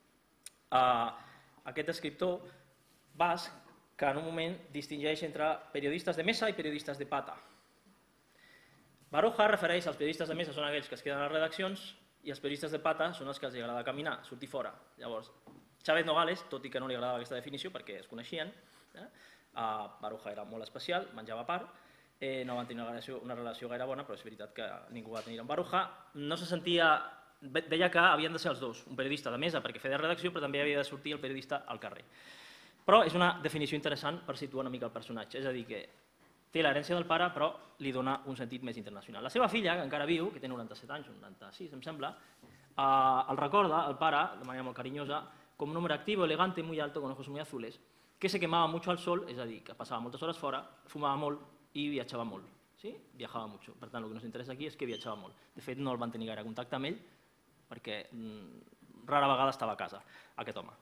aquest escriptor basc, que en un moment distingeix entre periodistes de mesa i periodistes de pata. Baroja refereix als periodistes de mesa són aquells que es queden a les redaccions i els periodistes de pata són els que els agrada caminar, sortir fora. Llavors, Chávez Nogales, tot i que no li agradava aquesta definició perquè es coneixien, Baroja era molt especial, menjava part, no van tenir una relació gaire bona, però és veritat que ningú va tenir amb Baroja. No se sentia, deia que havien de ser els dos, un periodista de mesa perquè feia de redacció, però també havia de sortir el periodista al carrer. Però és una definició interessant per situar una mica el personatge, és a dir, que té l'herència del pare, però li dona un sentit més internacional. La seva filla, que encara viu, que té 97 anys, 96 em sembla, el recorda, el pare, de manera molt carinyosa, com un home actiu, elegante, muy alto, con ojos muy azules, que se quemava mucho al sol, és a dir, que passava moltes hores fora, fumava molt i viatjava molt. Viajava mucho. Per tant, el que ens interessa aquí és que viatjava molt. De fet, no el van tenir gaire contacte amb ell, perquè rara vegada estava a casa, aquest home.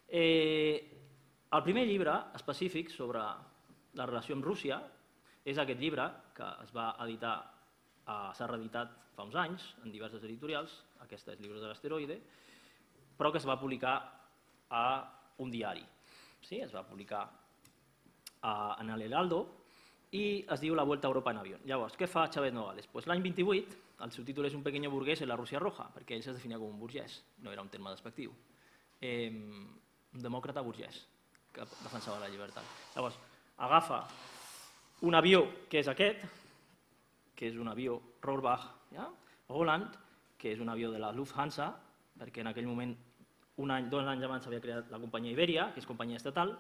El primer llibre específic sobre la relació amb Rússia és aquest llibre que es va editar, s'ha reeditat fa uns anys en diverses editorials, aquesta és Llibres de l'asteroide, però que es va publicar a un diari. sí? Es va publicar en el Heraldo i es diu La Vuelta a Europa en avión. Llavors, què fa Chávez Nogales? Pues l'any 28, el seu títol és Un pequeño burgués en la Rússia roja, perquè ell es definia com un burgès, no era un terme despectiu. Un demòcrata burgès que defensava la llibertat. Llavors, agafa un avió que és aquest, que és un avió Rohrbach Roland, que és un avió de la Lufthansa, perquè en aquell moment, 2 anys abans s'havia creat la companyia Iberia, que és companyia estatal,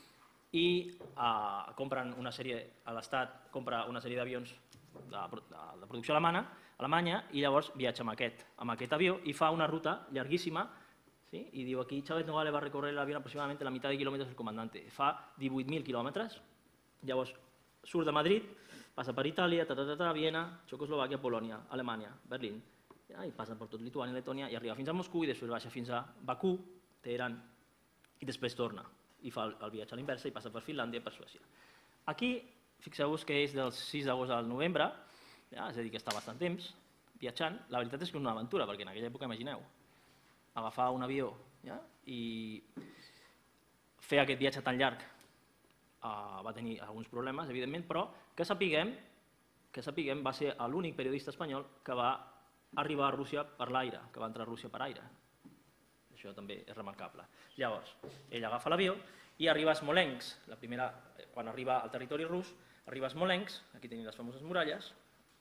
i compren una sèrie, l'Estat compra una sèrie d'avions de producció alemanya i llavors viatja amb aquest avió i fa una ruta llarguíssima, i diu aquí Chávez Nogales va recorrer l'avió aproximadament la meitat de quilòmetres del comandante, fa 18.000 quilòmetres, llavors surt de Madrid, passa per Itàlia, Viena, Txecoslovàquia, Polònia, Alemanya, Berlín, i passa per tot Lituània, Letònia, i arriba fins a Moscou i després baixa fins a Bakú, Teheran, i després torna i fa el viatge a l'inversa i passa per Finlàndia i per Suècia. Aquí, fixeu-vos que és del 6 d'agost al novembre, és a dir, que està bastant temps viatjant. La veritat és que és una aventura, perquè en aquella època, imagineu, agafar un avió i fer aquest viatge tan llarg va tenir alguns problemes, evidentment, però que sapiguem va ser l'únic periodista espanyol que va arribar a Rússia per l'aire, que va entrar a Rússia per aire. Això també és remarcable. Llavors, ell agafa l'avió i arriba a Smolensk. Quan arriba al territori rus, arriba a Smolensk, aquí tenim les famoses muralles,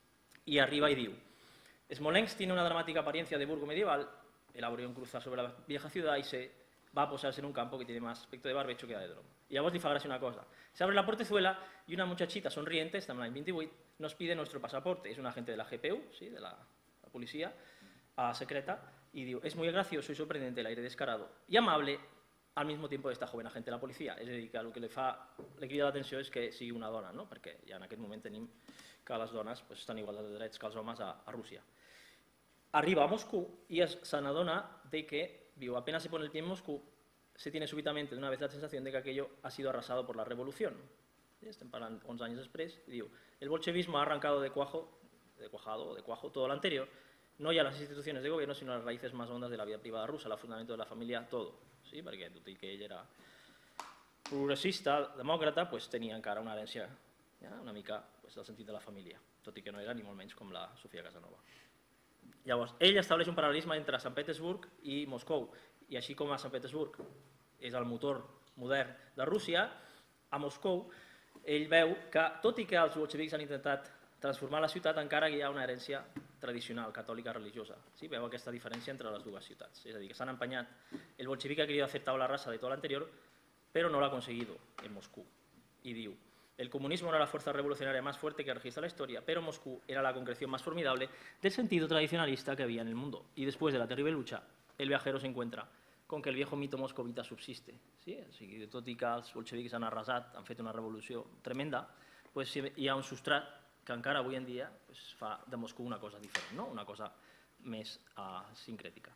y arriba y diu: Smolensk tiene una dramática apariencia de burgo medieval, el Aurión cruza sobre la vieja ciudad y se va a posarse en un campo que tiene más aspecto de barbecho que de dromo. Y llavors li fa gràcia una cosa. Se abre la portezuela y una muchachita sonriente, está en l'any 28, nos pide nuestro pasaporte. Es un agente de la GPU, de la policía secreta, y diu: es muy gracioso y sorprendente el aire descarado y amable al mismo tiempo d'esta joven agente de la policia. És a dir, que el que li crida l'atenció és que sigui una dona, perquè ja en aquest moment tenim que les dones estan igual de drets que els homes a Rússia. Arriba a Moscú y se n'adona de que, diu, apenas se pone el pie en Moscú, se tiene súbitamente de una vez la sensación de que aquello ha sido arrasado por la revolución. Estem parlant 11 anys després, i diu: el bolchevismo ha arrancado de cuajo todo lo anterior. No ya las instituciones de gobierno, sino las raíces más hondas de la vida privada rusa, el fundamento de la familia, todo. Sí? Perquè tot i que ell era progressista, demòcrata, tenia encara una herència una mica del sentit de la família, tot i que no era ni molt menys com la Sofia Casanova. Llavors, ell estableix un paral·lelisme entre Sant Petersburg i Moscou, i així com a Sant Petersburg és el motor modern de Rússia, a Moscou ell veu que, tot i que els bolxevics han intentat transformar la ciutat, encara hi ha una herència tradicional, catòlica religiosa. Veu aquesta diferència entre les dues ciutats. És a dir, que s'han empenyat. El bolchevique ha querido aceptar la raza de todo lo anterior, pero no lo ha conseguido en Moscú. Y diu: el comunismo era la fuerza revolucionaria más fuerte que registra la historia, pero Moscú era la concreción más formidable del sentido tradicionalista que había en el mundo. Y después de la terrible lucha, el viajero se encuentra con que el viejo mito moscovita subsiste. Tot i que els bolxevics han arrasat, han fet una revolució tremenda, hi ha un substrat que encara avui en dia fa de Moscou una cosa diferent, una cosa més sincrètica.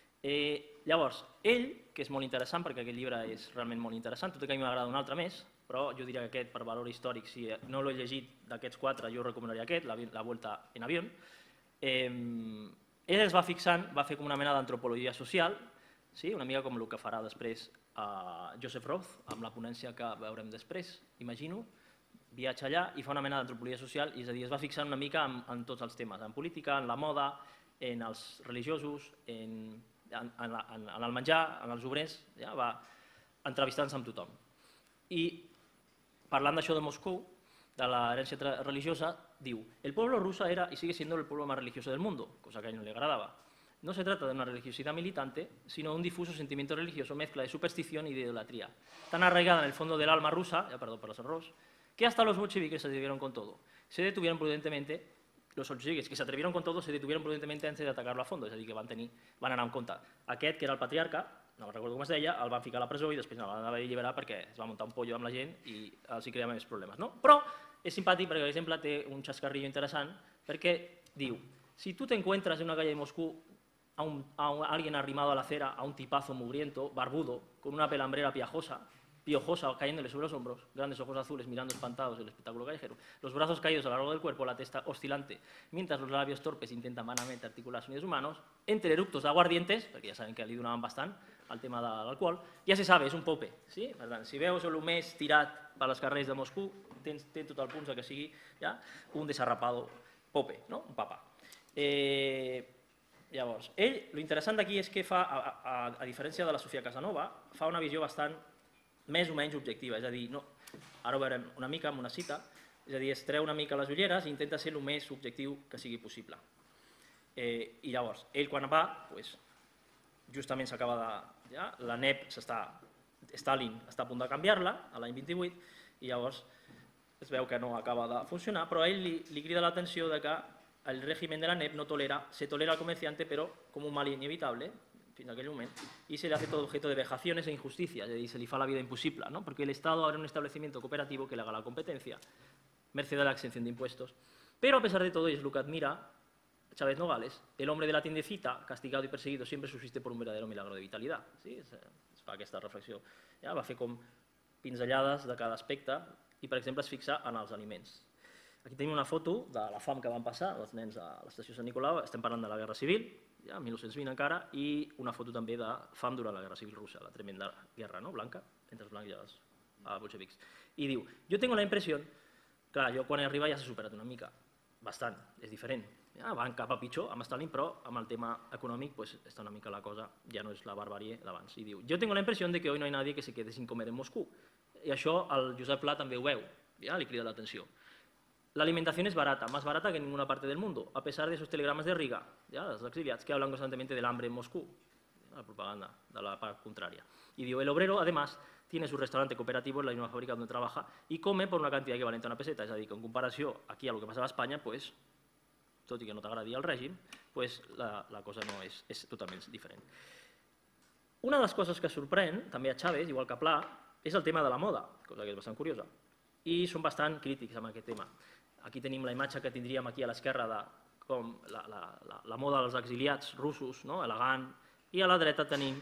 Llavors, ell, que és molt interessant, perquè aquest llibre és realment molt interessant, tot i que a mi m'agrada un altre més, però jo diria que aquest, per valor històric, si no l'he llegit d'aquests 4, jo recomanaria aquest, La Vuelta en avión. Ell es va fixant, va fer com una mena d'antropologia social, una mica com el que farà després Joseph Roth, amb la ponència que veurem després, imagino, viatja allà i fa una mena d'antropologia social, és a dir, es va fixant una mica en tots els temes, en política, en la moda, en els religiosos, en el menjar, en els obrers, va entrevistant-se amb tothom. I parlant d'això de Moscou, de l'herència religiosa, diu: el pueblo ruso era y sigue siendo el pueblo más religioso del mundo, cosa que a ell no le agradaba. No se trata de una religiosidad militante, sino de un difuso sentimiento religioso, mezcla de superstición y de idolatría, tan arraigada en el fondo del alma rusa, perdón por los errores, que hasta los bolcheviques se atrevieron con todo. Se detuvieron prudentemente, los bolcheviques que se atrevieron con todo, se detuvieron prudentemente antes de atacarlo a fondo, és a dir, que van anar en compte. Aquest, que era el patriarca, no recordo com es deia, el van ficar a la presó i després el van haver d'alliberar perquè es va muntar un pollo amb la gent i els hi creava més problemes. Però és simpàtic perquè, per exemple, té un chascarrillo interessant perquè diu: si tú te encuentras en una calle de Moscú a alguien arrimado a la acera, a un tipazo mugriento, barbudo, con una pelambrera piajosa, piojosa cayéndole sobre los hombros, grandes ojos azules mirando espantados el espectáculo callejero, los brazos caídos a lo largo del cuerpo, la testa oscilante, mientras los labios torpes intentan vanamente articular sonidos humanos, entre eructos d'aguardientes, perquè ja saben que li donaven bastant al tema de l'alcohol, ja se sabe, és un pope. Sí? Per tant, si veus el més tirat per les carrers de Moscou, té tot el punt que sigui ja un desarrapado pope, no? Un papa. Llavors, ell, l'interessant d'aquí és que fa, a diferència de la Sofia Casanova, fa una visió bastant més o menys objectiva, és a dir, ara ho veurem una mica amb una cita, és a dir, es treu una mica les ulleres i intenta ser el més objectiu que sigui possible. I llavors, ell quan va, justament s'acaba de... La NEP Stalin està a punt de canviar-la, a l'any 28, i llavors es veu que no acaba de funcionar, però a ell li crida l'atenció que el régimen de la NEP se tolera al comerciante, però com un mal inevitable, fins a aquell moment, y se le hace todo objeto de vejaciones e injusticias, es decir, se le fa la vida imposible, ¿no? Porque el Estado abre un establecimiento cooperativo que le haga la competencia, merced a la exención de impuestos. Pero a pesar de todo, y es lo que admira Chávez Nogales, el hombre de la tiendecita, castigado y perseguido, siempre subsiste por un verdadero milagro de vitalidad. Sí? Es fa aquesta reflexió. Ja? Va fer com pinzellades de cada aspecte i, per exemple, es fixa en els aliments. Aquí tenim una foto de la fam que van passar els nens a l'estació Sant Nicolau, estem parlant de la Guerra Civil, ja, 1920 encara, i una foto també de fam durant la Guerra Civil russa, la tremenda guerra blanca entre els blancs i els bolxevics. I diu, jo tengo la impressió, clar, jo quan he arribat ja s'ha superat una mica, bastant, és diferent, ja, van cap a pitjor amb Stalin, però amb el tema econòmic està una mica la cosa, ja no és la barbàrie d'abans. I diu, jo tengo la impressió de que hoy no hay nadie que se quede sin comer en Moscú. I això el Josep Pla també ho veu, ja, li crida l'atenció. La alimentación es barata, más barata que en ninguna parte del mundo, a pesar de esos telegramas de Riga, ¿ya? Los exiliados, que hablan constantemente del hambre en Moscú, la propaganda de la parte contraria. Y digo, el obrero, además, tiene su restaurante cooperativo en la misma fábrica donde trabaja y come por una cantidad equivalente a una peseta, és a dir, que en comparació aquí a lo que passava a Espanya, pues, tot i que no t'agradi el règim, pues, la cosa no és totalment diferent. Una de les coses que sorprèn, també a Chávez, igual que a Pla, és el tema de la moda, cosa que és bastant curiosa, i són bastant crítics amb aquest tema. Aquí tenim la imatge que tindríem aquí a l'esquerra de com la moda dels exiliats russos, elegant, i a la dreta tenim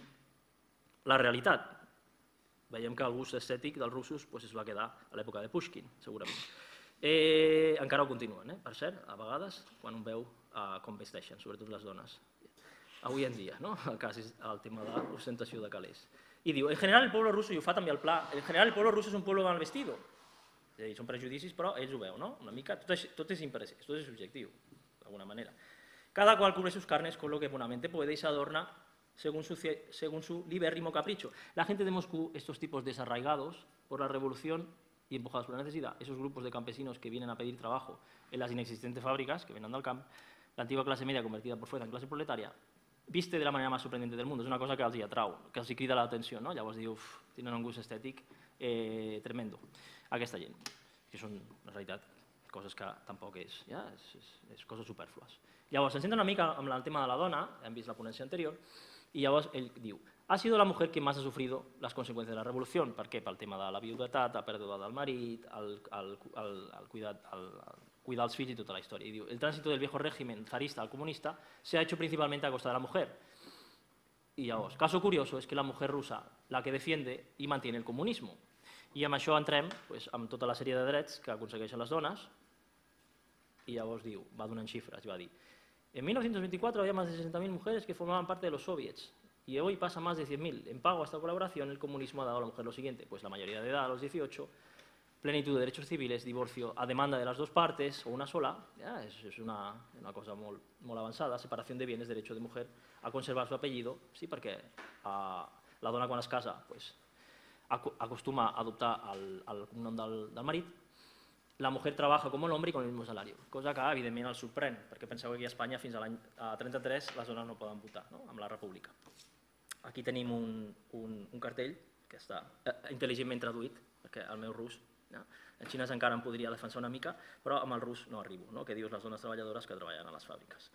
la realitat. Veiem que el gust estètic dels russos es va quedar a l'època de Pushkin, segurament. Encara ho continuen, per cert, a vegades, quan un veu com vesteixen, sobretot les dones. Avui en dia, el cas és el tema de l'ostentació de calés. I diu, en general el pueblo ruso, i ho fa també el Pla, en general el pueblo ruso és un pueblo mal vestido. És a dir, són prejudicis, però ells ho veuen, una mica, tot és imprecís, tot és subjectiu, d'alguna manera. Cada cual cubre sus carnes con lo que buenamente puede y se adorna según su libérrimo capricho. La gente de Moscú, estos tipos desarraigados por la revolución y empujados por la necesidad, esos grupos de campesinos que vienen a pedir trabajo en las inexistentes fábricas, que venen del camp, la antigua clase media convertida por fuera en clase proletaria, viste de la manera más sorprendente del mundo. És una cosa que els hi atrau, que els hi crida l'atenció, no? Llavors diu, tenen un gust estètic tremendo, aquesta gent, que són, en realitat, coses que tampoc és coses superflues. Llavors, ens centra una mica en el tema de la dona, hem vist la ponència anterior, i llavors ell diu, ha sido la mujer que más ha sufrido las consecuencias de la revolución. Per què? Pel tema de la viudetat, la pèrdua del marit, el cuidar els fills i tota la història. I diu, el tránsito del viejo régimen zarista al comunista se ha hecho principalmente a costa de la mujer. Y llavors, caso curioso es que la mujer rusa la que defiende y mantiene el comunismo. I amb això entrem amb tota la sèrie de drets que aconsegueixen les dones i llavors diu, va donant xifres, i va dir en 1924 había más de 60.000 mujeres que formaban parte de los soviets y hoy pasa más de 100.000. En pago a esta colaboración, el comunismo ha dado a la mujer lo siguiente, pues la mayoría de edad a los 18, plenitud de derechos civiles, divorcio a demanda de las dos partes o una sola, és una cosa molt avançada, separació de bienes, derecho de mujer a conservar su apellido, sí, perquè la dona quan es casa acostuma a adoptar el cognom del marit, la mujer trabaja com l'home i con el mismo salario, cosa que evidentment els sorprèn, perquè penseu que aquí a Espanya fins a l'any 33 les dones no poden votar, amb la república. Aquí tenim un cartell que està intel·ligentment traduït, perquè el meu rus, en xinès encara em podria defensar una mica, però amb el rus no arribo, que dius les dones treballadores que treballen a les fàbriques.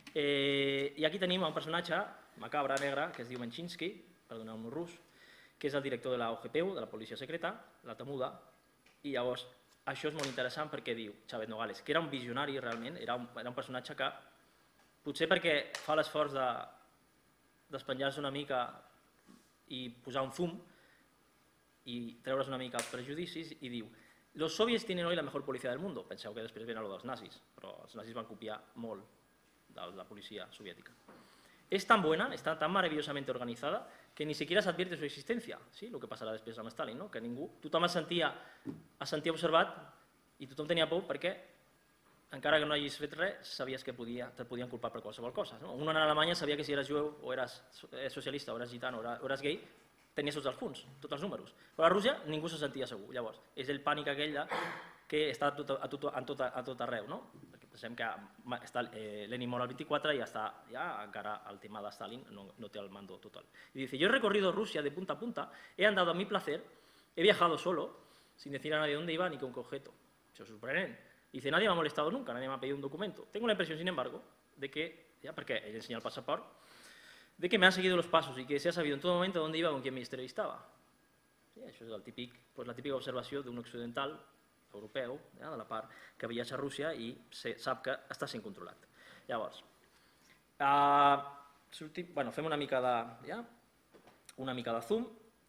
I aquí tenim un personatge macabre, negre, que es diu Menchinsky, perdoneu-me el rus, que és el director de la OGPU, de la policia secreta, la temuda, i llavors això és molt interessant perquè diu Chávez Nogales, que era un visionari realment, era un personatge que potser perquè fa l'esforç despenjar-se una mica i posar un fum, i treure's una mica els prejudicis i diu «Los soviets tienen hoy la mejor policía del mundo». Penseu que després venen dels nazis, però els nazis van copiar molt de la policia soviètica. Es tan buena, está tan maravillosamente organizada, que ni siquiera se advierte su existencia. Sí, lo que passarà després amb Stalin, no? Que ningú, tothom es sentia observat i tothom tenia por perquè, encara que no hagis fet res, sabies que te'l podien culpar per qualsevol cosa. No? Un a Alemanya sabia que si eres jueu o eres socialista o eres gitano o eres gay, tenies tots els punts, tots els números. Però a Rússia ningú se sentia segur. Llavors, és el pànic aquell que està a tot arreu, no? Perquè pensem que Lenin mor al 24 i ja encara el tema de Stalin no té el mando total. Y dice, yo he recorrido Rusia de punta a punta, he andado a mi placer, he viajado solo, sin decir a nadie dónde iba ni con qué objeto. Eso es sorprendente. Dice, nadie me ha molestado nunca, nadie me ha pedido un documento. Tengo la impresión, sin embargo, de que, ya porque ella enseña el pasaporte, de que me han seguido los pasos y que se ha sabido en todo momento dónde iba, con quin ministeri estava. Sí, això és la típica observació d'un occidental europeu, de la part que viatja a Rússia i sap que està sent controlat. Llavors, fem una mica de zoom.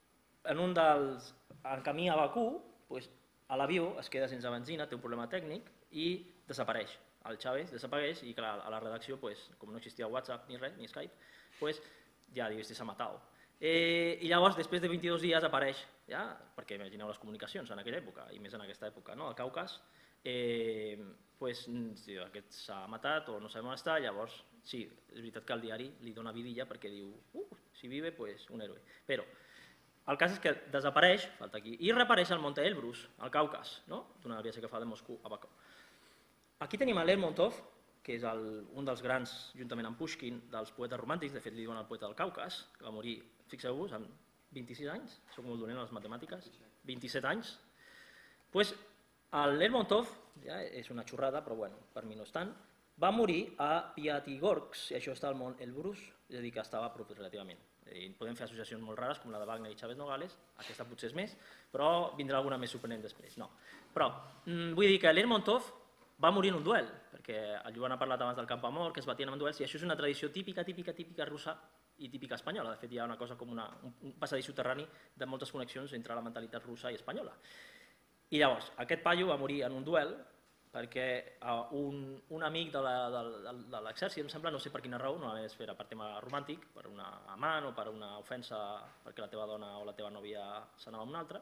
En camí a Bakú, l'avió es queda sense benzina, té un problema tècnic i desapareix. El Chávez desapareix i, clar, a la redacció, com no existia WhatsApp ni res, ni Skype, ja diu, este s'ha matat. I llavors, després de 22 dies, apareix, perquè imagineu les comunicacions en aquella època, i més en aquesta època, al Caucas, aquest s'ha matat o no sabem on està, llavors, sí, és veritat que el diari li dona vidilla perquè diu, si vive, un héroe. Però el cas és que desapareix, falta aquí, i reapareix al Monte Elbrus, al Caucas, d'una viatge que fa de Moscou a Bakú. Aquí tenim a Lermontov, que és un dels grans, juntament amb Pushkin, dels poetes romàntics, de fet li diuen el poeta del Caucas, que va morir, fixeu-vos, amb 26 anys, soc molt dolent a les matemàtiques, 27 anys. Doncs el Lermontov, ja és una xorrada, però bueno, per mi no és tant, va morir a Piatigorsk, i això està al Mont Elbrus, és a dir, que estava a prop relativament. Podem fer associacions molt rares, com la de Wagner i Chávez Nogales, aquesta potser és més, però vindrà alguna més sorprenent després. No. Però vull dir que Lermontov va morir en un duel, perquè el Joan ha parlat abans del camp amor, que es batien en duels, i això és una tradició típica russa i típica espanyola. De fet, hi ha una cosa com un passadís soterrani de moltes connexions entre la mentalitat russa i espanyola. I llavors, aquest paio va morir en un duel perquè un amic de l'exèrcit, em sembla, no sé per quina raó, no era per tema romàntic, per una amant o per una ofensa perquè la teva dona o la teva nòvia s'anava amb una altra,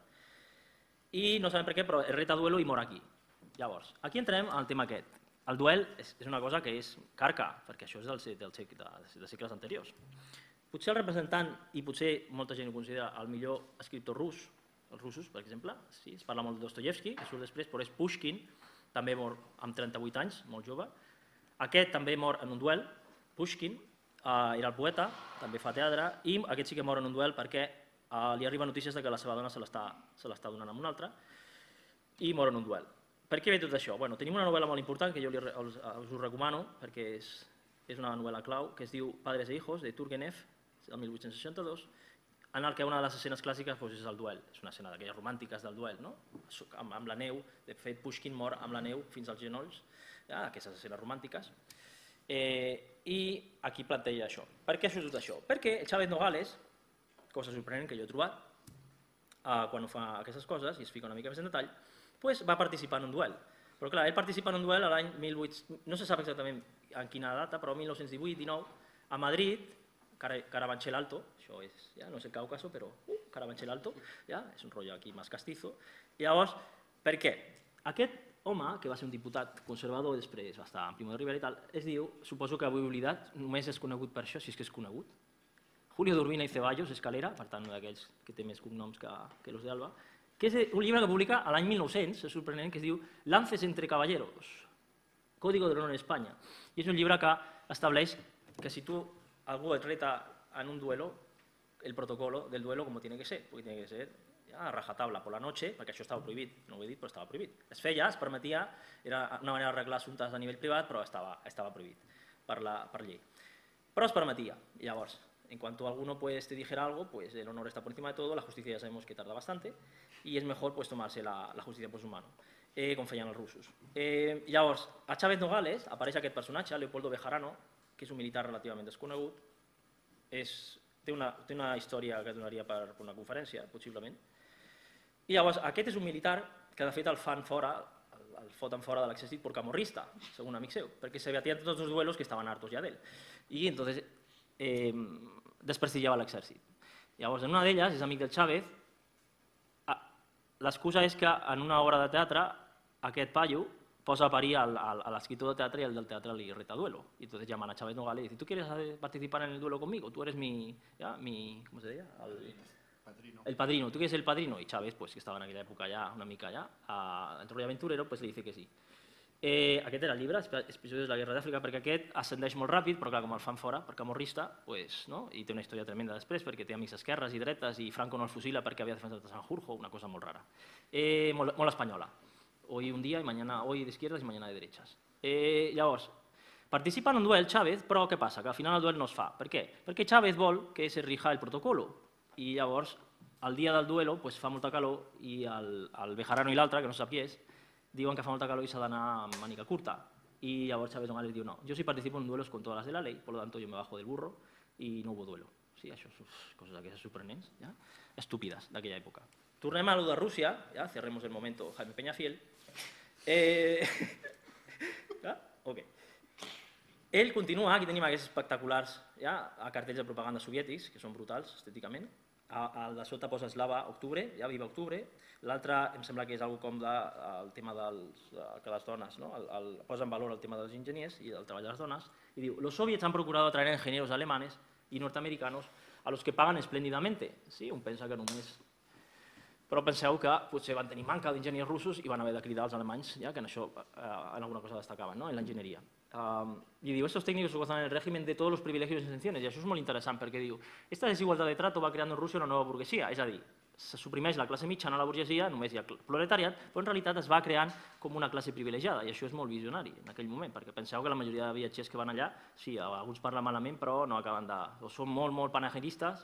i no sabem per què, però es reta duelo i mor aquí. Llavors, aquí entrem al tema aquest. El duel és una cosa que és carca, perquè això és de segles anteriors. Potser el representant, i potser molta gent ho considera el millor escriptor rus, els russos, per exemple, sí, es parla molt de Dostoyevsky, que surt després, però és Pushkin, també mor amb 38 anys, molt jove. Aquest també mor en un duel, Pushkin, era el poeta, també fa teatre, i aquest sí que mor en un duel perquè li arriba notícies que la seva dona se l'està donant amb una altra, i mor en un duel. Per què ve tot això? Tenim una novel·la molt important que jo us ho recomano, perquè és una novel·la clau, que es diu Padres e Hijos, de Turgenev, del 1862, en què una de les escenes clàssiques és el duel. És una escena d'aquelles romàntiques del duel, amb la neu. De fet, Pushkin mor amb la neu fins als genolls, aquestes escenes romàntiques. I aquí planteja això. Per què tot això? Perquè Chávez Nogales, cosa sorprenent que jo he trobat, quan ho fa aquestes coses, i es fica una mica més en detall, va participar en un duel. Però clar, ell participa en un duel l'any 1800, no se sap exactament en quina data, però 1918-19, a Madrid, Carabanchel Alto, això no és el Cáucaso, però Carabanchel Alto, és un rotllo aquí més castizo. Llavors, per què? Aquest home, que va ser un diputat conservador, després va estar en Primo de Rivera i tal, es diu, suposo que avui oblidat, només és conegut per això, si és que és conegut, Julio de Urbina y Ceballos, Escalera, per tant, un d'aquells que té més cognoms que los de Alba, que és un llibre que publica l'any 1900, és sorprenent, que es diu Lances entre caballeros, Código de honor en Espanya. I és un llibre que estableix que si algú et reta en un duelo, el protocolo del duelo com tiene que ser, perquè tiene que ser a rajatabla per la noche, perquè això estava prohibit, no ho he dit, però estava prohibit. Es feia, es permetia, era una manera d'arreglar assumptes a nivell privat, però estava prohibit per llei. Però es permetia. Llavors, en cuanto alguno te dijera algo, pues el honor está por encima de todo, la justicia ya sabemos que tarda bastante, y es mejor tomarse la justicia por su mano, com feien els russos. Llavors, a Chávez Nogales apareix aquest personatge, Leopoldo Bejarano, que és un militar relativament desconegut, té una història que donaria per una conferència, possiblement, I llavors, aquest és un militar que de fet el fan fora, el foten fora de l'exèrcit por camorrista, según un amic seu, perquè se batía en tots els duelos que estaven hartos ja d'ell. I entonces desprestigiava l'exèrcit. Llavors, en una d'elles, és amic del Chávez, l'excusa és que en una obra de teatre aquest paio posa a parir a l'escriptor de teatre y el del teatre li reta duelo. Y entonces llaman a Chávez Nogales y dicen, ¿tú quieres participar en el duelo conmigo? Tú eres ¿cómo se diría? El padrino. ¿Tú quieres el padrino? Y Chávez, pues, que estava en aquella època ja, una mica ja, en Rollo Aventurero, pues le dice que sí. Aquest era el llibre, Episodis de la Guerra d'Àfrica, perquè aquest ascendeix molt ràpid, però clar, com el fan fora, per camorrista, pues, no? I té una història tremenda després, perquè té amics esquerres i dretes, i Franco no el fusila perquè havia defensat a Sanjurjo, una cosa molt rara. Molt espanyola. Hoy un dia, hoy de izquierdas i mañana de derechas. Llavors, participa en un duel Chávez, però què passa? Que al final el duel no es fa. Per què? Perquè Chávez vol que se rija el protocolo. I llavors, el dia del duelo, pues, fa molta calor i el Bejarano i l'altre, que no sap qui és, diuen que fa molta calor y s'ha d'anar amb mànica curta. Y llavors Chávez Nogales diu, no, yo si participo en duelos con todas las de la ley, por lo tanto yo me bajo del burro y no hubo duelo. Sí, això són coses d'aquestes sorprenents, ja? Estúpides d'aquella època. Tornem a lo de Rússia, ja? Cerremos el momento Jaime Peñafiel. Ok. Ell continua, aquí tenim aquests espectaculars a cartells de propaganda soviètics, que són brutals estèticament. Al de sota posa Slava Octubre, ja Viva Octubre. L'altre em sembla que és algo com el tema que les dones, posa en valor el tema dels enginyers i del treball de les dones, i diu, los soviets han procurado atraer ingenieros alemanes y norteamericanos a los que pagan espléndidamente. Sí, un pensa que només... Però penseu que potser van tenir manca d'enginyers russos i van haver de cridar als alemanys, que en això en alguna cosa destacaven, en l'enginyeria. Y digo, estos técnicos gozan en el régimen de todos los privilegios y exenciones, y això és molt interessant perquè diu, esta desigualdad de trato va creando en Rússia una nova burguesia, és a dir, se suprimeix la classe mitjana a la burgesia, només hi ha proletariat, però en realitat es va creant com una classe privilegiada, i això és molt visionari en aquell moment, perquè penseu que la majoria de viatgers que van allà, sí, alguns parlen malament, però no acaben de... O són molt panegirístiques,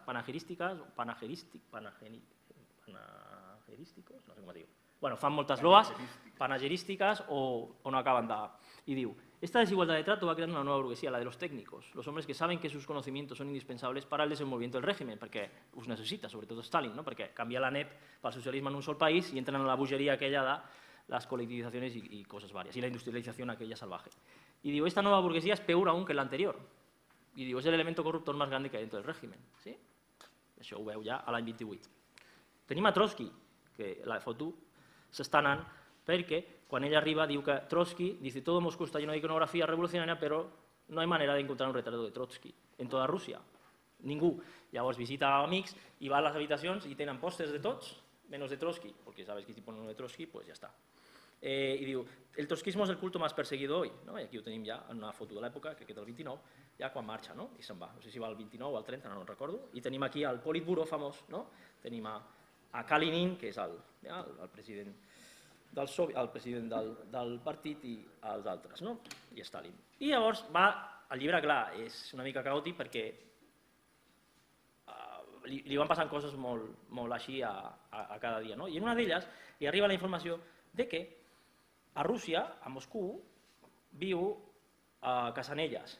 no sé com es diu. Bueno, fan moltes loas panegirísticas o no acaban de... Y diu, esta desigualdad de trato va creando una nueva burguesía, la de los técnicos, los hombres que saben que sus conocimientos son indispensables para el desenvolvimiento del régimen, perquè us necessita, sobretot Stalin, no? Perquè canvia la NEP pel socialisme en un sol país i entren en la bogeria aquella de las colectivizaciones y cosas varias, y la industrialización aquella salvaje. Y diu, esta nueva burguesía es peor aún que la anterior. Y diu, es el elemento corruptor más grande que hay dentro del régimen. ¿Sí? Això ho veu ja a l'any 28. Tenim a Trotsky, que la foto s'està anant, perquè quan ell arriba diu que Trotsky, dice, todo Moscú está lleno de iconografía revolucionaria, pero no hay manera de encontrar un retrato de Trotsky en toda Rússia. Ningú. Llavors visita amics i va a les habitacions i tenen pòsters de tots, menos de Trotsky, porque sabes que si ponen uno de Trotsky, pues ya está. I diu, el trotskismo es el culto más perseguido hoy, no? I aquí ho tenim ja en una foto de l'època, que aquest és el 29, ja quan marxa, no? I se'n va, no sé si va al 29 o al 30, no recordo, i tenim aquí el Politburo famós, no? Tenim a Kalinin, que és el president del partit i els altres, no? I Stalin. I llavors va, el llibre, clar, és una mica caòtic perquè li van passant coses molt així a cada dia, no? I en una d'elles li arriba la informació de que a Rússia, a Moscou, viu Casanellas,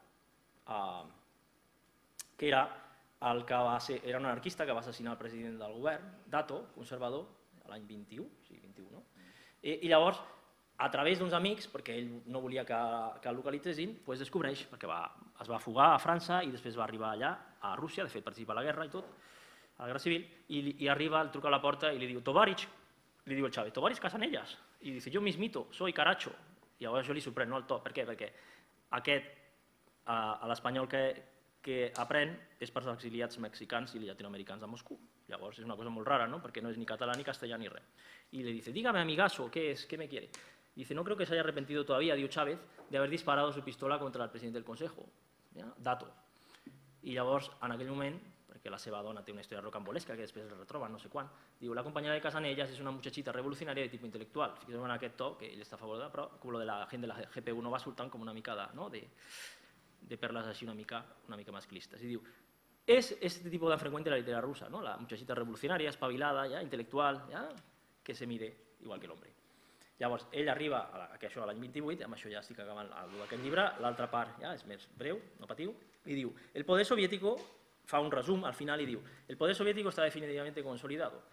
que era un anarquista que va assassinar el president del govern, Dato, conservador, l'any 21, sí, 21, no? I llavors, a través d'uns amics, perquè ell no volia que el localitzessin, descobreix, perquè es va fugar a França i després va arribar allà, a Rússia, de fet participa a la guerra i tot, a la guerra civil, i arriba, truca a la porta i li diu, Tovarich, li diu el Chávez, Tovarich Casanellas, i dice, yo mismito, soy Caracho, i llavors això li sorprèn, no el to, per què? Perquè aquest, l'espanyol que aprèn és per als exiliats mexicans i llatinoamericans a Moscou. Llavors és una cosa molt rara, ¿no? Perquè no és ni català ni castellà ni res. Y le dice, dígame amigazo, ¿qué es? ¿Qué me quiere? Dice, no creo que se haya arrepentido todavía, diu Chávez, de haber disparado su pistola contra el presidente del Consejo, Dato. I llavors, en aquell moment, perquè la seva dona té una història rocambolesca, que després es retroben, no sé quan, diu, la compañera de Casanellas es una muchachita revolucionaria de tipo intelectual. Fixeu en aquest to, que ell està a favor de, però com lo de la gent de la GPU no va soltant com una mica de perles així una mica masclistes. I diu, es este tipo tan frecuente en la literatura rusa, ¿no? La muchachita revolucionaria, espabilada, intelectual, que se mire igual que l'home. Llavors, ell arriba a això l'any 28, amb això ja estic acabant aquest llibre, l'altra part ja és més breu, no patiu, i diu, el poder soviético, fa un resum al final i diu, el poder soviético está definitivamente consolidado.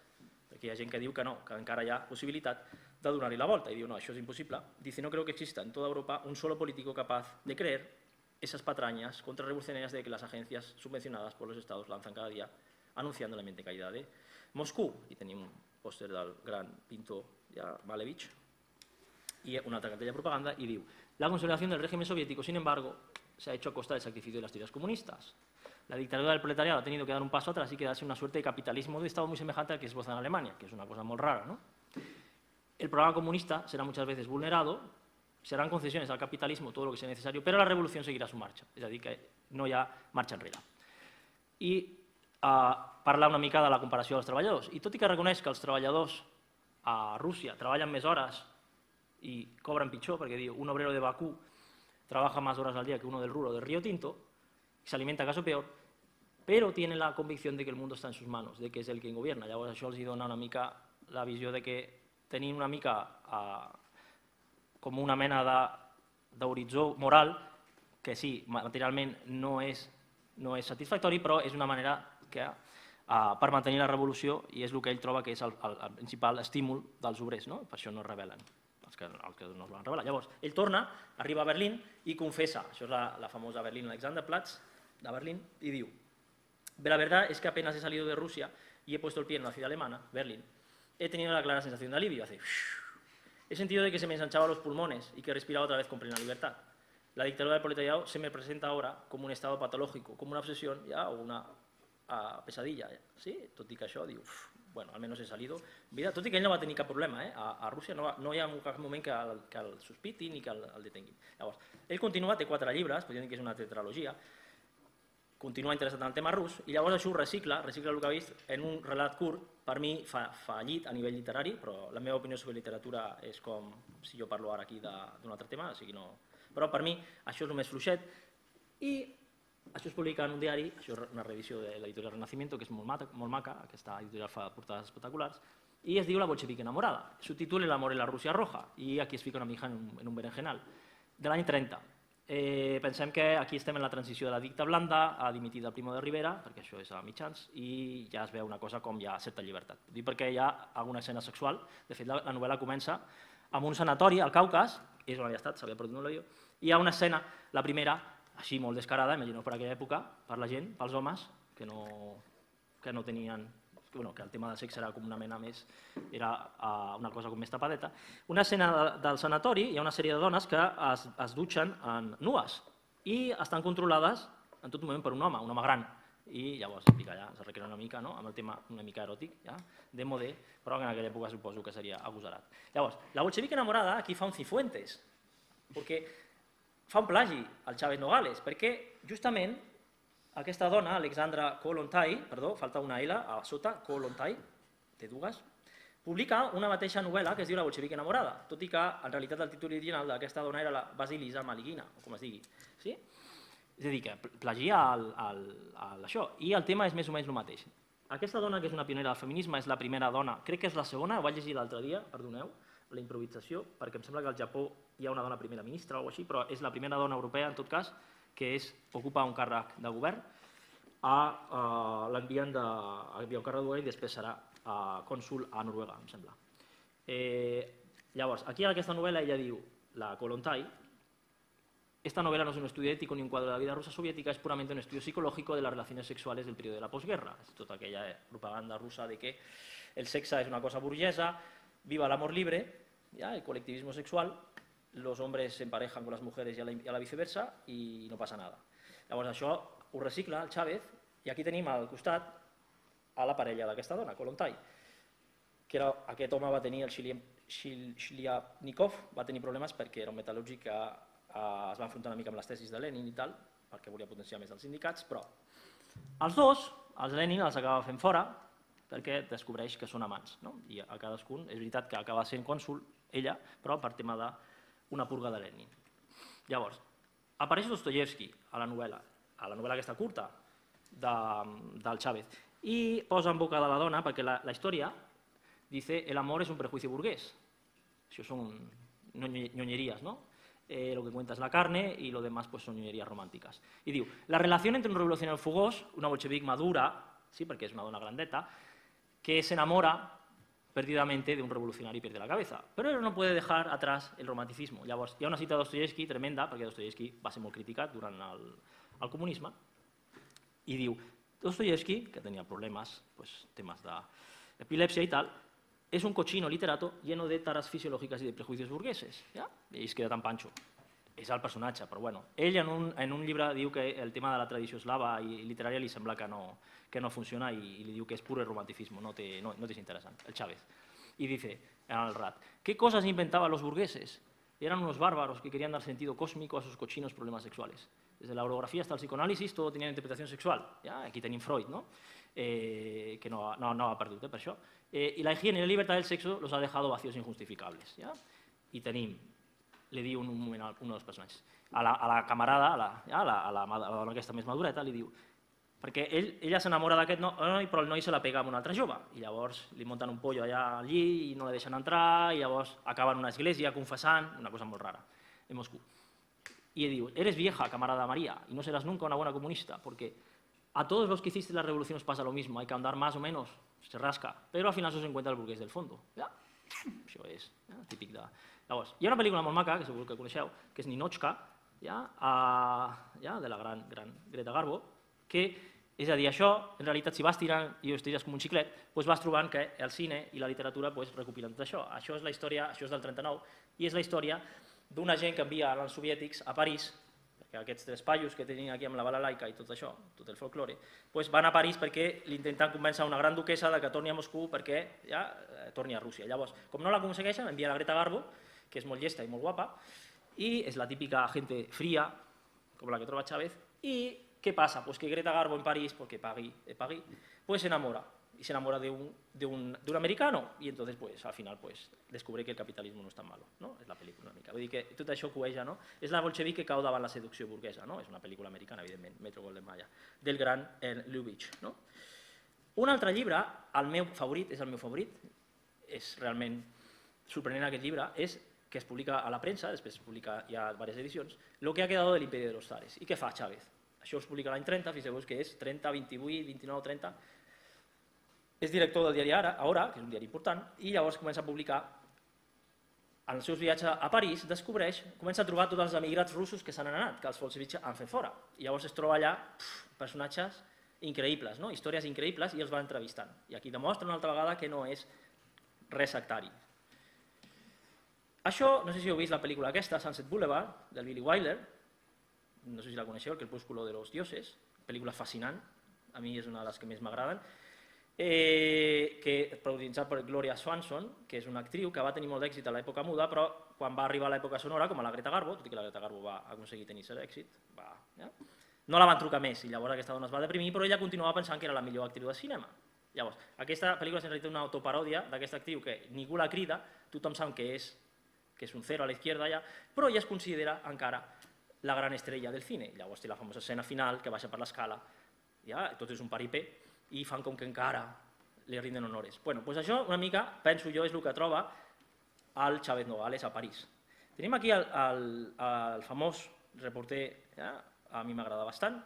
Perquè hi ha gent que diu que no, que encara hi ha possibilitat de donar-hi la volta. I diu, no, això és impossible. Dice, no creo que exista en toda Europa un solo político capaz de creer esas patrañas contrarrevolucionarias de que las agencias subvencionadas por los estados lanzan cada día anunciando la inminente caída de Moscú. I tenim un pòster del gran pintor Malevich y una altra cartella de propaganda y diu, la consolidación del régimen soviético, sin embargo, se ha hecho a costa del sacrificio de las teorías comunistas. La dictadura del proletariado ha tenido que dar un paso atrás y quedarse una suerte de capitalismo de Estado muy semejante al que se esboza en Alemania, que es una cosa muy rara, ¿no? El programa comunista será muchas veces vulnerado, serán concesiones al capitalismo, todo lo que sea necesario, pero la revolución seguirá su marcha, és a dir, que no hi ha marxa enrere. I parlar una mica de la comparació dels treballadors. I tot i que reconeix que els treballadors a Rússia treballen més hores i cobren pitjor, perquè diu, un obrero de Bakú trabaja más horas al día que uno del Ruhr o del Río Tinto, se alimenta acaso peor, però tiene la convicció de que el mundo está en sus manos, de que és el que gobierna. Llavors això els dona una mica la visió de que tenim una mica com una mena d'horitzó moral que sí, materialment no és satisfactori, però és una manera que per mantenir la revolució i és el que ell troba que és el principal estímul dels obrers, no? Per això no es rebel·len, els que no es volen rebel·lar. Llavors, ell torna, arriba a Berlín i confessa, això és la famosa Berlín-Alexanderplatz de Berlín, i diu, la verdad es que apenas he salido de Rusia y he puesto el pie en la ciudad alemana, Berlín, he tenido la clara sensación de alivio, he sentido de que se me ensanchaban los pulmones y que respiraba otra vez con plena libertad. La dictadura del proletariado se me presenta ahora como un estado patológico, como una obsesión o una pesadilla. Sí? Tot i que això diu, bueno, almenys he salido. Tot i que ell no va tenir cap problema, a Rússia no hi ha cap moment que el sospitin ni que el detenguin. Llavors, ell continua, té 4 llibres, podríem dir que és una tetralogia, continua interessat en el tema rus i llavors això ho recicla el que ha vist en un relat curt, per mi fallit a nivell literari, però la meva opinió sobre literatura és com si jo parlo ara aquí d'un altre tema, o sigui no... Però per mi això és el més fluixet i això es publica en un diari, això és una reedició de l'editorial Renacimiento, que és molt maca, aquesta editorial fa portades espectaculars, i es diu La bolchevique enamorada. El subtítol és L'amor en la Rússia roja, i aquí es fica una mica en un berenjenal. De l'any 30. Pensem que aquí estem en la transició de la dicta blanda, ha dimitit el Primo de Rivera, perquè això és a mitjans, i ja es veu una cosa com hi ha certa llibertat. Ho dic perquè hi ha alguna escena sexual, de fet la novel·la comença amb un sanatori al Caucas, és on havia estat, s'havia perdut un l'avió, i hi ha una escena, la primera, així molt descarada, imagineu per aquella època, per la gent, pels homes, que no tenien... que el tema del sexe era com una mena més, era una cosa com més tapadeta. Una escena del sanatori, hi ha una sèrie de dones que es dutxen nues i estan controlades en tot moment per un home gran. I llavors allà es recrea una mica amb el tema una mica eròtic, de modé, però en aquella època suposo que seria agosarat. Llavors, la bolchevique enamorada aquí fa un Cifuentes, perquè fa un plagi al Chávez Nogales, perquè justament aquesta dona, Alexandra Kollontai, perdó, falta una L a sota, Kollontai, té dues, publica una mateixa novel·la que es diu La bolchevique enamorada, tot i que en realitat el títol original d'aquesta dona era la Basilisa Maligina, o com es digui. És a dir, que plagia això, i el tema és més o menys el mateix. Aquesta dona, que és una pionera del feminisme, és la primera dona, crec que és la segona, ho vaig llegir l'altre dia, perdoneu, la improvisació, perquè em sembla que al Japó hi ha una dona primera ministra o alguna cosa així, però és la primera dona europea, en tot cas, que ocupa un càrrec de govern, l'envien un càrrec de govern i després serà cònsul a Noruega, em sembla. Llavors, aquí en aquesta novel·la ella diu, la Kollontai, esta novela no es un estudio ético ni un cuadro de la vida rusa soviética, es puramente un estudio psicológico de las relaciones sexuales del periodo de la posguerra. Es tota aquella propaganda rusa de que el sexe es una cosa burguesa, viva el amor libre, el colectivismo sexual, los hombres se emparejan con las mujeres y a la viceversa y no pasa nada. Llavors això ho recicla el Chávez i aquí tenim al costat a la parella d'aquesta dona, Kollontai, que aquest home va tenir el Shliapnikov, va tenir problemes perquè era un metal·lúrgic que es va enfrontar una mica amb les tesis de Lenin i tal, perquè volia potenciar més els sindicats, però els dos, els Lenin els acaba fent fora perquè descobreix que són amants, i a cadascun, és veritat que acaba sent cònsul, ella, però per tema d'una purga de Lenin. Llavors, apareix Dostoyevsky a la novel·la aquesta curta del Chávez, i posa en boca de la dona, perquè la història dice, el amor es un prejuicio burgués. Això són ñoñerías, ¿no? Lo que cuenta es la carne y lo demás pues son ñoñerías románticas. Y diu, la relación entre un revolucionario fugós, una bolchevique madura, sí, perquè és una dona grandeta, que s'enamora perdidamente de un revolucionario pierde la cabeza. Però no puede dejar atrás el romanticismo. Llavors, hi ha una cita de Dostoyevsky tremenda, perquè Dostoyevsky va ser molt criticat durant el comunisme, i diu, Dostoyevsky, que tenia problemes, temes d'epilèpsia i tal, es un cochino literato lleno de taras fisiológicas y de prejuicios burgueses. I es queda tan panxo. És el personatge, però bueno. Ell en un llibre diu que el tema de la tradició eslava i literària li sembla que no funciona i li diu que és puro romanticismo, no és interessant, el Chávez. Y dice en el RAT, ¿qué cosas inventaban los burgueses? Eran unos bárbaros que querían dar sentido cósmico a sus cochinos problemas sexuales. Desde la orografía hasta el psicoanálisis todo tenía interpretación sexual. Aquí tenim Freud, no? Que no ha perdut per això. Y la higiene y la libertad del sexo los ha dejado vacíos injustificables. I tenim, li diu un moment a un dels personatges, a la camarada, a la dona aquesta més madureta, li diu, perquè ella s'enamora d'aquest noi, però el noi se la pega amb un altre jove, i llavors li munten un pollo allà al llit i no la deixen entrar, i llavors acaba en una església confessant, una cosa molt rara, en Moscú. Y diu, eres vieja, camarada María, y no serás nunca una buena comunista, porque a todos los que hiciste la revolución os pasa lo mismo, hay que andar más o menos, se rasca, pero al final se encuentra el burgués del fondo. Això és típic de... Llavors, hi ha una pel·lícula molt maca, que segur que coneixeu, que és Ninotchka, de la gran Greta Garbo, que, és a dir, això, en realitat, si vas tirant i ho estires com un xiclet, vas trobant que el cine i la literatura recopilen tot això. Això és la història, això és del 39, i és la història d'una gent que envia als soviètics a París, perquè aquests tres paios que tenien aquí amb la balalaica i tot això, tot el folklore, van a París perquè l'intenten convèncer una gran duquesa que torni a Moscou perquè torni a Rússia. Llavors, com no l'aconsegueixen, envia la Greta Garbo, que és molt llesta i molt guapa, i és la típica gente fría, com la que troba Chávez, i què passa? Que Greta Garbo en París, porque pagui, se enamora, y se enamora de un americano, y entonces al final descubre que el capitalismo no és tan malo, no? És la pel·lícula una mica. Vull dir que tot això cueja, no? És la bolxevic que cau davant la seducció burguesa, no? És una pel·lícula americana, evidentment, Metro Goldwyn Mayer, del gran Lubitsch, no? Un altre llibre, el meu favorit, és realment sorprenent aquest llibre, és que es publica a la premsa, després es publica ja a diverses edicions, Lo que ha quedado del Imperio de los Zares. I què fa Chávez? Això es publica l'any 30, fixeu-vos que és 30, 28, 29, 30. És director del diari Ahora, que és un diari important, i llavors comença a publicar, en els seus viatges a París, comença a trobar tots els emigrats russos que s'han anat, que els bolxevics han fet fora. I llavors es troba allà personatges increïbles, històries increïbles, i els va entrevistant. I aquí demostra una altra vegada que no és res sectari. Això, no sé si heu vist la pel·lícula aquesta, Sunset Boulevard, del Billy Wilder, no sé si la coneixeu, El crepúsculo de los dioses, pel·lícula fascinant, a mi és una de les que més m'agraden, protagonitzat per Gloria Swanson, que és una actriu que va tenir molt d'èxit a l'època muda, però quan va arribar a l'època sonora, com a la Greta Garbo, tot i que la Greta Garbo va aconseguir tenir cert èxit, no la van trucar més i llavors aquesta dona es va deprimir, però ella continuava pensant que era la millor actriu de cinema. Llavors, aquesta pel·lícula és en realitat una autoparòdia d'aquesta actriu que ningú la crida, tothom sap que és un zero a la izquierda ja, però ella es considera encara la gran estrella del cine. Llavors té la famosa escena final que baixa per l'escala, tot és un paripé, i fan com que encara li rinden honores. Doncs això una mica, penso jo, és el que troba el Chávez Nogales a París. Tenim aquí el famós reporter, a mi m'agrada bastant,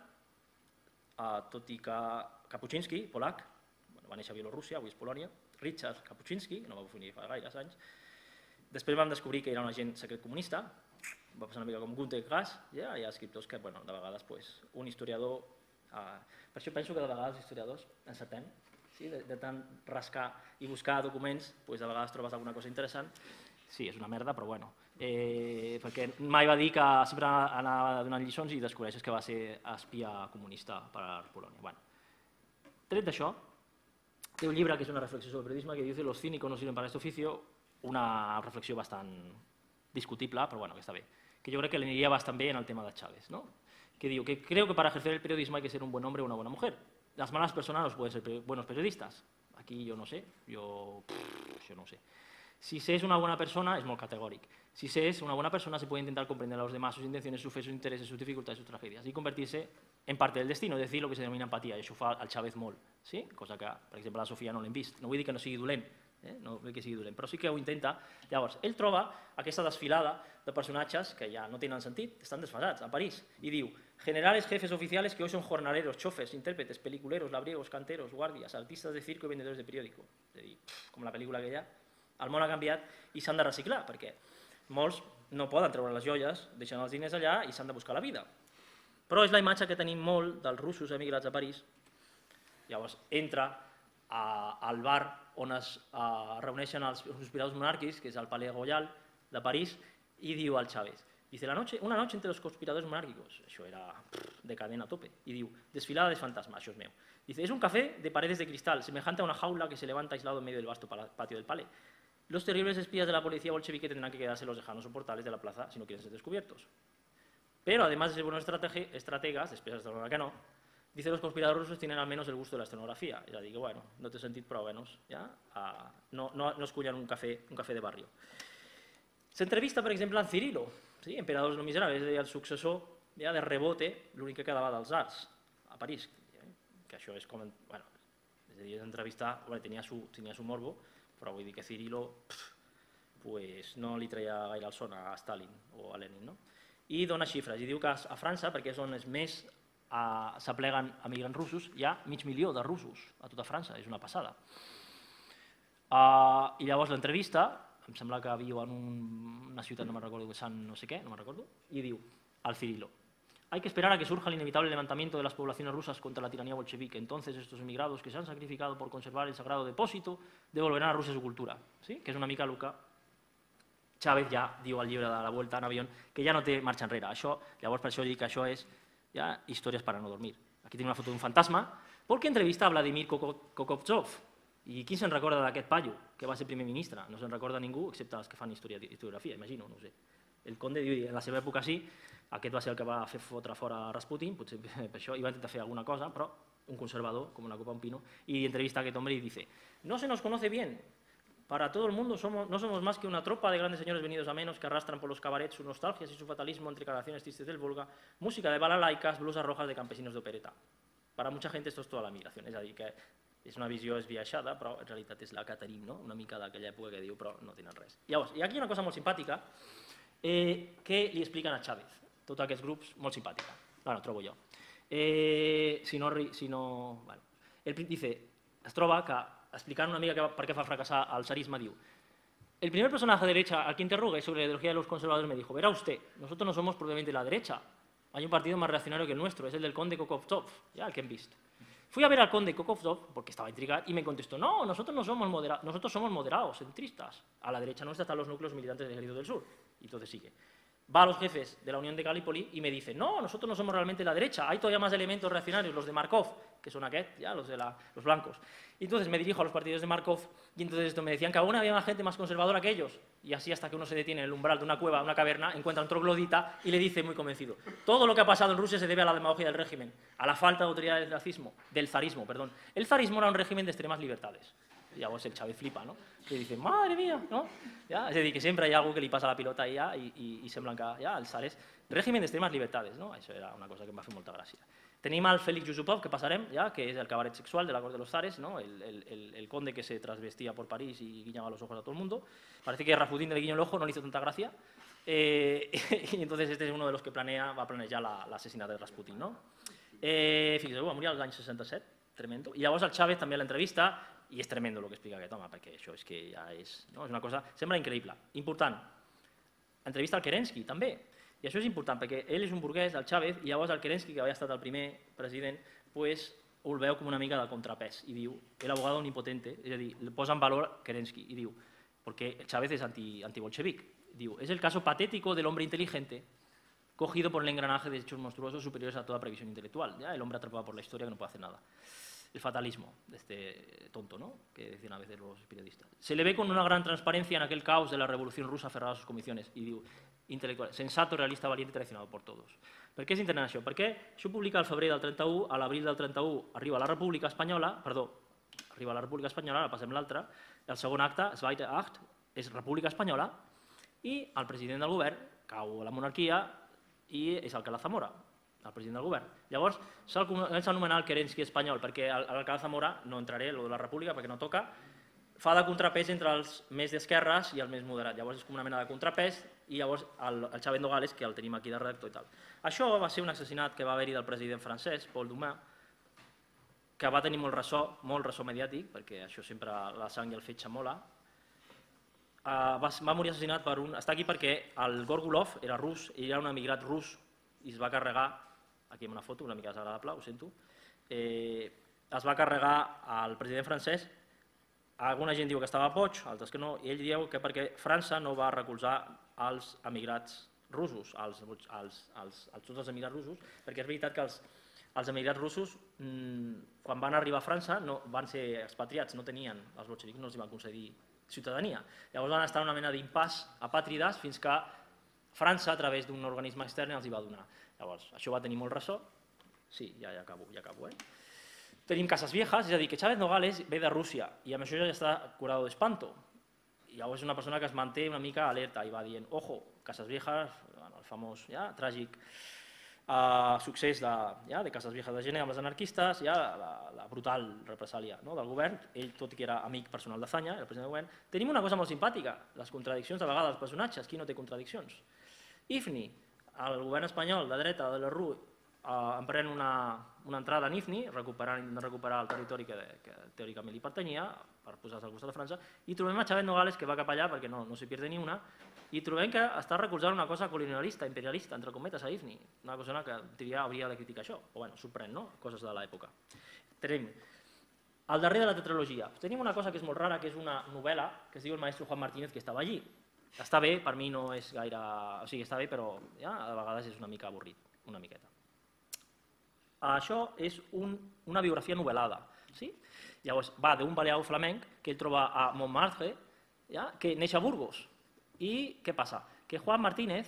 tot i que Kapuscinski, polac, va néixer a Bielorússia, avui és Polònia, Richard Kapuscinski, no va venir fa gaires anys. Després vam descobrir que era un agent secret comunista, va passar una mica com Günter Grass, hi ha escriptors que, de vegades, un historiador... Per això penso que de vegades els historiadors encertem, de tant rascar i buscar documents, de vegades trobes alguna cosa interessant. Sí, és una merda, però bueno, perquè mai va dir que sempre anava donant lliçons i descobreixes que va ser espia comunista per Polònia. Tret d'això, té un llibre que és una reflexió sobre el periodisme que diu «Los cínicos no sirven para este oficio», una reflexió bastant discutible, però bueno, que està bé, que jo crec que l'aniria bastant bé en el tema de Chávez, ¿no? Que diu que creo que para ejercer el periodismo hay que ser un buen hombre o una buena mujer. Las malas personas no pueden ser buenos periodistas. Aquí yo no sé, yo no sé. Si se es una buena persona, es muy categórico. Si se es una buena persona, se puede intentar comprender a los demás, sus intenciones, sus fe, sus intereses, sus dificultades, sus tragedias, y convertirse en parte del destino, es decir, lo que se denomina empatía, i això ho fa el Chávez molt, sí? Cosa que, per exemple, a la Sofia no l'hem vist. No vull dir que no sigui dolent, no vull que sigui dolent, però sí que ho intenta. Llavors, ell troba aquesta desfilada de personatges que ja no tenen sentit, estan desfasats, a París, i diu, generales, jefes oficiales que hoy son jornaleros, chofers, intérpretes, peliculeros, labriegos, canteros, guàrdies, artistes de circo i vendedors de periòdico. És a dir, com la pel·lícula aquella, el món ha canviat i s'han de reciclar, perquè molts no poden treure les joies, deixen els diners allà i s'han de buscar la vida. Però és la imatge que tenim molt dels russos emigrats a París. Llavors entra al bar on es reuneixen els conspiradors monàrquics, que és el Palais Royal de París, i diu al Chávez, dice, una noche entre los conspiradores monárquicos, això era de cadena a tope, y diu, desfilada de fantasma, això és meu. Dice, es un café de paredes de cristal, semejante a una jaula que se levanta aislado en medio del vasto patio del palais. Los terribles espías de la policía bolchevique tendrán que quedarse en los lejanos soportales de la plaza si no quieren ser descubiertos. Pero además de ser buenos estrategas, després es dona que no, dice los conspiradores rusos tienen al menos el gusto de la escenografía. És a dir, que bueno, no té sentit prou menos, ja? No escullen un café de barrio. S'entrevista, per exemple, en Cirilo, sí? Emperadors no miserables, és a dir, el successor ja de rebote, l'únic que quedava dels arts, a París, que això és com... Bueno, és a dir, entrevistar, tenia su morbo, però vull dir que Cirilo pues, no li treia gaire el son a Stalin o a Lenin, no? I dona xifres, i diu que a França, perquè és on més s'apleguen emigrants russos, hi ha 500.000 de russos a tota França, és una passada. I llavors l'entrevista, em sembla que viu en una ciutat, no me'n recordo, Sant no sé què, no me'n recordo, i diu al Cirilo, hay que esperar a que surja el inevitable levantamiento de las poblaciones rusas contra la tiranía bolchevique. Entonces estos emigrados que se han sacrificado por conservar el sagrado depósito devolverán a Rusia su cultura, ¿sí? Que és una mica el que Chávez ja diu al llibre de la Vuelta en avión, que ja no té marxa enrere. Llavors per això dic que això és ja històries para no dormir. Aquí tinc una foto d'un fantasma, perquè entrevista a Vladimir Kokovtsov. I qui se'n recorda d'aquest paio, que va ser primer ministre? No se'n recorda ningú, excepte els que fan historiografia, imagino, no ho sé. El conde diu, en la seva època sí, aquest va ser el que va fer fotre fora Rasputin, potser per això, i va intentar fer alguna cosa, però un conservador, com una copa un pino, i entrevista a aquest home i dice, no se nos conoce bien, para todo el mundo no somos más que una tropa de grandes señores venidos a menos que arrastran por los cabarets sus nostalgias y su fatalismo entre canciones tristes del Volga, música de balalaicas, blusas rojas de campesinos de opereta. Para mucha gente esto es toda la migración, és a dir, que és una visió esbiaixada, però en realitat és la que tenim, no? Una mica d'aquella època que diu, però no tenen res. Llavors, i aquí hi ha una cosa molt simpàtica que li expliquen a Chávez, tots aquests grups, molt simpàtica, bueno, trobo jo. Bueno, ell dice, es troba que explicant una mica per què fa fracassar el tsarisme, diu el primer personaje de derecha al que interrogué sobre la ideología de los conservadores me dijo, verá usted, nosotros no somos propiamente la derecha, hay un partido más reaccionario que el nuestro, es el del conde Kokovtsov, ya el que han visto. Fui a ver al conde Kokovtsov, porque estaba intrigado, y me contestó, no, nosotros no somos moderados, nosotros somos moderados, centristas. A la derecha nuestra están los núcleos militantes del Ejército del Sur. Y entonces sigue. Va a los jefes de la Unión de Gallipoli y me dice, no, nosotros no somos realmente la derecha, hay todavía más elementos reaccionarios, los de Markov, que son aquest, ya, los blancos. Y entonces me dirijo a los partidos de Markov y entonces me decían que aún había más gente más conservadora que ellos. Y así hasta que uno se detiene en el umbral de una cueva, una caverna, encuentra un troglodita y le dice muy convencido, todo lo que ha pasado en Rusia se debe a la demagogia del régimen, a la falta de autoridad del zarismo. El zarismo era un régimen de extremas libertades. Llavors el Chávez flipa, no? I dice, madre mía, no? Ja? És a dir, que sempre hi ha algú que li passa la pilota ja, i sembla que ja, el tsar és régimen d'extremes libertades, no? Això era una cosa que em va fer molta gràcia. Tenim el Félix Yusupov, que passarem, ja, que és el cabaret sexual de la cort de los zares, ¿no? El conde que se transvestía por París y guiñaba los ojos a todo el mundo. Parece que Rasputin de guiño el ojo no le hizo tanta gracia. Y entonces este es uno de los que va a planejar l'assassinat de Rasputin, no? Fixeu, va morir als anys 67, tremendo. I llavors el Chávez també a l'entrevista, i és tremendo el que explica aquest home, perquè això és que ja és una cosa, sembla increïble. Important, entrevista al Kerensky, també, i això és important, perquè ell és un burguès, el Chávez, i llavors el Kerensky, que havia estat el primer president, ho veu com una mica de contrapès, i diu, el abogado omnipotente, és a dir, posa en valor Kerensky, i diu, perquè el Chávez és antibolchevic, diu, és el caso patético del hombre inteligente cogido por el engranaje de hechos monstruosos superiores a toda previsión intelectual, ¿ya? El hombre atrapado por la historia que no puede hacer nada. El fatalismo de este tonto, ¿no? Que decían a veces los periodistas. Se le ve con una gran transparencia en aquel caos de la revolución rusa aferrada a sus convicciones. I diu, intel·lectual, sensato, realista, valiente y traicionado por todos. Per què és internacional això? Perquè això ho publica al febrer del 31, a l'abril del 31 arriba a la República Espanyola, ara passem l'altra, el segon acte, Zweite Acht, és República Espanyola, i el president del govern cau a la monarquia i és Alcalá Zamora, el president del govern. Llavors, s'ha anomenat el Kerensky espanyol, perquè l'Alcalá Zamora, no entraré a la República perquè no toca, fa de contrapès entre els més d'esquerres i els més moderats. Llavors és com una mena de contrapès i llavors el Chávez Nogales, que el tenim aquí de redactor i tal. Això va ser un assassinat que va haver-hi del president francès, Paul Dumas, que va tenir molt ressò mediàtic, perquè això sempre la sang i el fetge mola. Va morir assassinat per un... Està aquí perquè el Gorgulov era rus, ell era un emigrat rus i es va carregar, aquí hi ha una foto una mica desagradable, ho sento, es va carregar el president francès. Alguna gent diu que estava boig, altres que no, i ell diu que perquè França no va recolzar els emigrats russos, tots els emigrats russos, perquè és veritat que els emigrats russos, quan van arribar a França, van ser expatriats, no tenien, els bolxevics no els van concedir ciutadania. Llavors van estar en una mena d'impàs apàtrides fins que França, a través d'un organisme extern, els hi va donar. Llavors, això va tenir molt ressò. Sí, ja acabo, Tenim Casas Viejas, és a dir, que Chávez Nogales ve de Rússia i amb això ja està curado d'espanto. I llavors és una persona que es manté una mica alerta i va dient, ojo, Casas Viejas, el famós, tràgic succés de Casas Viejas de Gener amb els anarquistes, la brutal represàlia del govern, ell, tot i que era amic personal d'Azanya, el president del govern. Tenim una cosa molt simpàtica, les contradiccions de vegades dels personatges, qui no té contradiccions? IFNI, el govern espanyol de dreta de l'ERRU, emprèn una entrada en IFNI, intentant recuperar el territori que teòricament li pertanyia, per posar-se al costat de França, i trobem a Chávez Nogales, que va cap allà perquè no se pierde ni una, i trobem que està recolzant una cosa colonialista, imperialista, entre cometes, a IFNI, una cosa que en teoria hauria de criticar això, o bueno, sorprèn, no? Coses de l'època. Tenim al darrere de la tetralogia, tenim una cosa que és molt rara, que és una novel·la que es diu El maestro Juan Martínez, que estava allí. Està bé, per mi no és gaire... O sigui, està bé, però a vegades és una mica avorrit, una miqueta. Això és una biografia novel·lada. Llavors va d'un balear flamenc que ell troba a Montmartre, que neix a Burgos. I què passa? Que Juan Martínez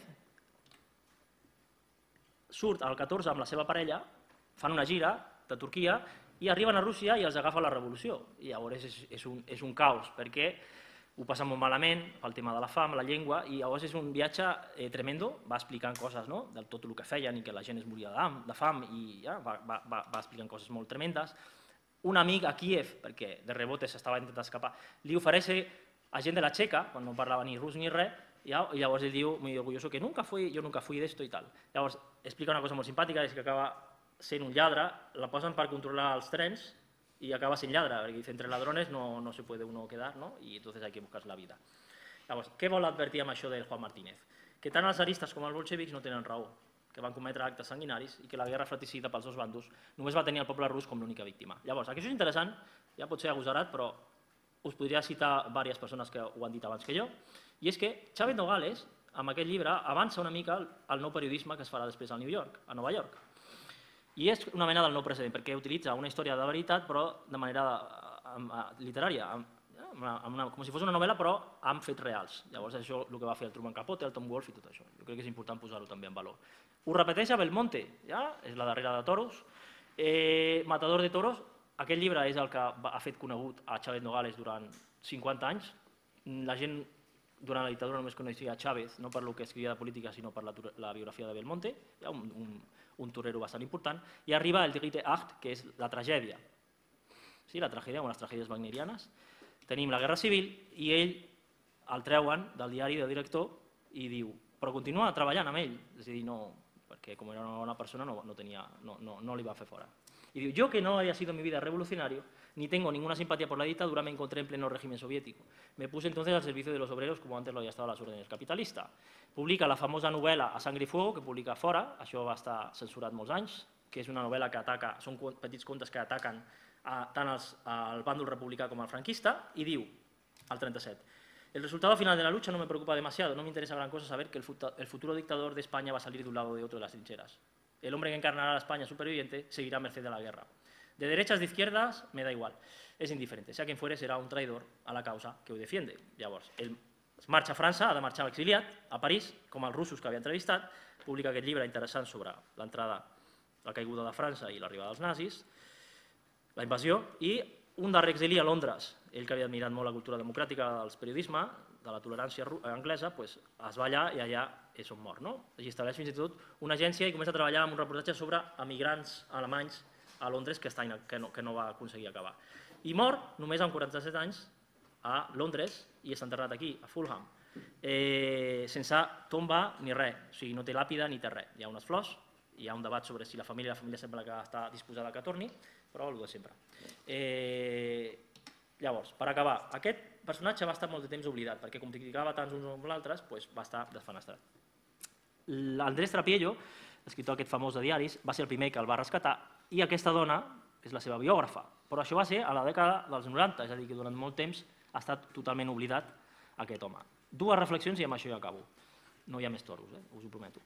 surt al 14 amb la seva parella, fan una gira de Turquia i arriben a Rússia i els agafa la revolució. I llavors és un caos, perquè ho passen molt malament pel tema de la fam, la llengua, i llavors és un viatge tremendo, va explicant coses de tot el que feien i que la gent es moria de fam, i va explicant coses molt tremendes. Un amic a Kíev, perquè de rebote s'estava intentant escapar, li ofereix a gent de la Txeca, quan no parlava ni rus ni res, i llavors ell diu, muy orgulloso, que yo nunca fui d'esto i tal. Llavors explica una cosa molt simpàtica, és que acaba sent un lladre, la posen per controlar els trens, y acaba sin lladra, perquè dice, entre ladrones no se puede uno quedar, ¿no? Y entonces hay que buscar la vida. Llavors, què vol advertir amb això del Juan Martínez? Que tant els zaristes com els bolxevics no tenen raó, que van cometre actes sanguinaris i que la guerra fratricida pels dos bandos només va tenir el poble rus com l'única víctima. Llavors, això és interessant, ja pot ser agosarat, però us podria citar diverses persones que ho han dit abans que jo, i és que Chávez Nogales, amb aquest llibre, avança una mica el nou periodisme que es farà després a Nova York. I és una mena del nou precedent, perquè utilitza una història de veritat, però de manera literària, com si fos una novel·la, però amb fets reals. Llavors, això és el que va fer el Truman Capote, el Tom Wolfe i tot això. Jo crec que és important posar-ho també en valor. Ho repeteix a Belmonte, és la darrera de toros. Matador de toros, aquest llibre és el que ha fet conegut a Chávez Nogales durant 50 anys. La gent durant la dictadura només coneixia Chávez, no per el que escrivia de política, sinó per la biografia de Belmonte, un torero bastant important, i arriba el Dritte Acht, que és la tragèdia. La tragèdia, unes tragèdies wagnerianes. Tenim la Guerra Civil i ell el treuen del diari de director i diu, però continua treballant amb ell, és a dir, no, perquè com era una bona persona no li va fer fora. Y digo, yo que no haya sido en mi vida revolucionario, ni tengo ninguna simpatía por la dictadura, me encontré en pleno régimen soviético. Me puse entonces al servicio de los obreros, como antes lo había estado a las órdenes capitalista. Publica la famosa novel·la A Sangre y Fuego, que publica fora, això va estar censurat molts anys, que és una novel·la que ataca, són petits contes que ataquen tant al bàndol republicà com al franquista, i diu, al 37, el resultado final de la lucha no me preocupa demasiado, no me interesa gran cosa saber que el futuro dictador de España va a salir de un lado o de otro de las trincheras. El hombre que encarnará a la España superviviente seguirá a merced de la guerra. De derechas, de izquierdas, me da igual. Es indiferente. Sea quien fuere, será un traidor a la causa que ho defiende. Llavors, ell marxa a França, ha de marxar exiliat, a París, com els russos que havia entrevistat, publica aquest llibre interessant sobre l'entrada, la caiguda de França i l'arribada dels nazis, la invasió, i un darrer exili a Londres, ell que havia admirat molt la cultura democràtica del periodisme, de la tolerància anglesa, es va allà i allà és on mor. I estableix fins i tot una agència i comença a treballar en un reportatge sobre emigrants alemanys a Londres que no va aconseguir acabar. I mor només amb 47 anys a Londres i és enterrat aquí, a Fulham. sense tomba ni res, o sigui, no té làpida ni té res. Hi ha unes flors, hi ha un debat sobre si la família sembla que està disposada que torni, però el de sempre. Llavors, per acabar, aquest personatge va estar molt de temps oblidat, perquè com criticava tants uns amb l'altres, va estar desfenestrat. L'Andrés Trapiello, l'escriptor aquest famós de diaris, va ser el primer que el va rescatar i aquesta dona és la seva biògrafa, però això va ser a la dècada dels 90, és a dir, que durant molt temps ha estat totalment oblidat aquest home. Dues reflexions i amb això ja acabo. No hi ha més toros, us ho prometo.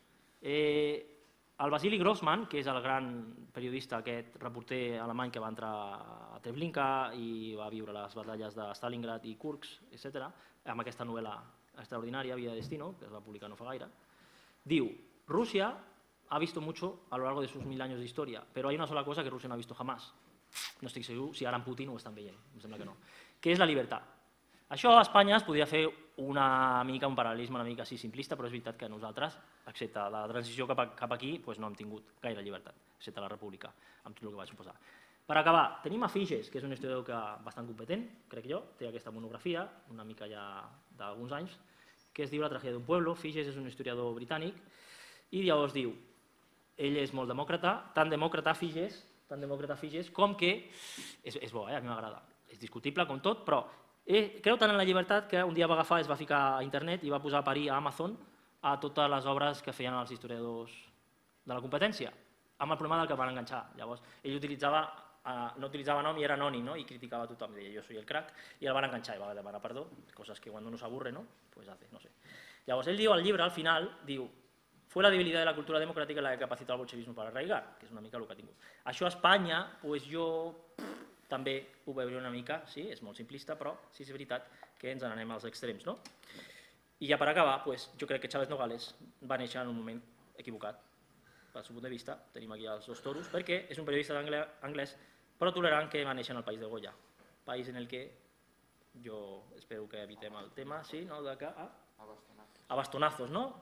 El Vasily Grossman, que és el gran periodista, aquest reporter alemany que va entrar a Treblinka i va viure les batalles de Stalingrad i Kursk, etc., amb aquesta novel·la extraordinària, Vía de Destino, que es va publicar no fa gaire, diu: Rusia ha visto mucho a lo largo de sus 1000 años de historia, pero hay una sola cosa que Rusia no ha visto jamás. No estic segur si ara en Putin ho estan veient, em sembla que no. Que és la llibertat. Això a Espanya es podria fer una mica un paral·lelisme una mica així simplista, però és veritat que nosaltres, excepte la transició cap aquí, no hem tingut gaire llibertat, excepte la república, amb tot el que va suposar. Per acabar, tenim a Figes, que és un historiador bastant competent, crec jo, té aquesta monografia, una mica ja d'alguns anys, que es diu La tragèdia d'un pueblo. Figes és un historiador britànic i llavors diu: ell és molt demòcrata, tan demòcrata Figes com que, és bo, a mi m'agrada, és discutible com tot, però creu tant en la llibertat que un dia va agafar, es va ficar a internet i va posar a parir a Amazon a totes les obres que feien els historiadors de la competència, amb el problema del que van enganxar. Llavors, ell no utilitzava nom i era anònim, i criticava a tothom, deia jo soy el crack, i el van enganxar i va demanar perdó, coses que quan uno s'aburre, pues hace, no sé. Llavors, ell diu al llibre, al final, diu: fue la debilidad de la cultura democrática la que capacitó al bolchevismo para arraigar, que és una mica el que ha tingut. Això a Espanya, jo també ho veuré una mica, sí, és molt simplista, però sí és veritat que ens n'anem als extrems. I ja per acabar, jo crec que Chávez Nogales va néixer en un moment equivocat, pel seu punt de vista, tenim aquí els dos toros, perquè és un periodista anglès, però tolerant, que va néixer en el país de Goya, país en el que jo espero que evitem el tema, sí, de que a bastonazos, no?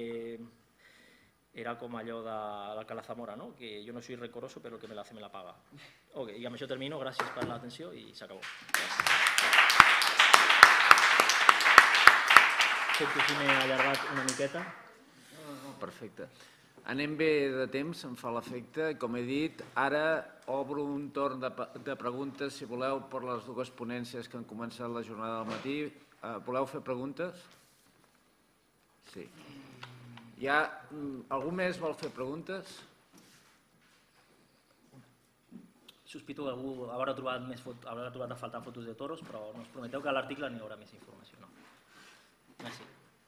Era com allò de l'Alcalá Zamora, que jo no soy recoroso, però el que me la hace me la paga. I amb això termino, gràcies per l'atenció i s'acabó. Sento si m'he allargat una miqueta. Perfecte. Anem bé de temps, em fa l'efecte. Com he dit, ara obro un torn de preguntes, si voleu, per les dues ponències que han començat la jornada del matí. Voleu fer preguntes? Sí. Algú més vol fer preguntes? Sospito que algú haurà trobat a faltar fotos de toros, però no us prometeu que a l'article n'hi haurà més informació. Merci.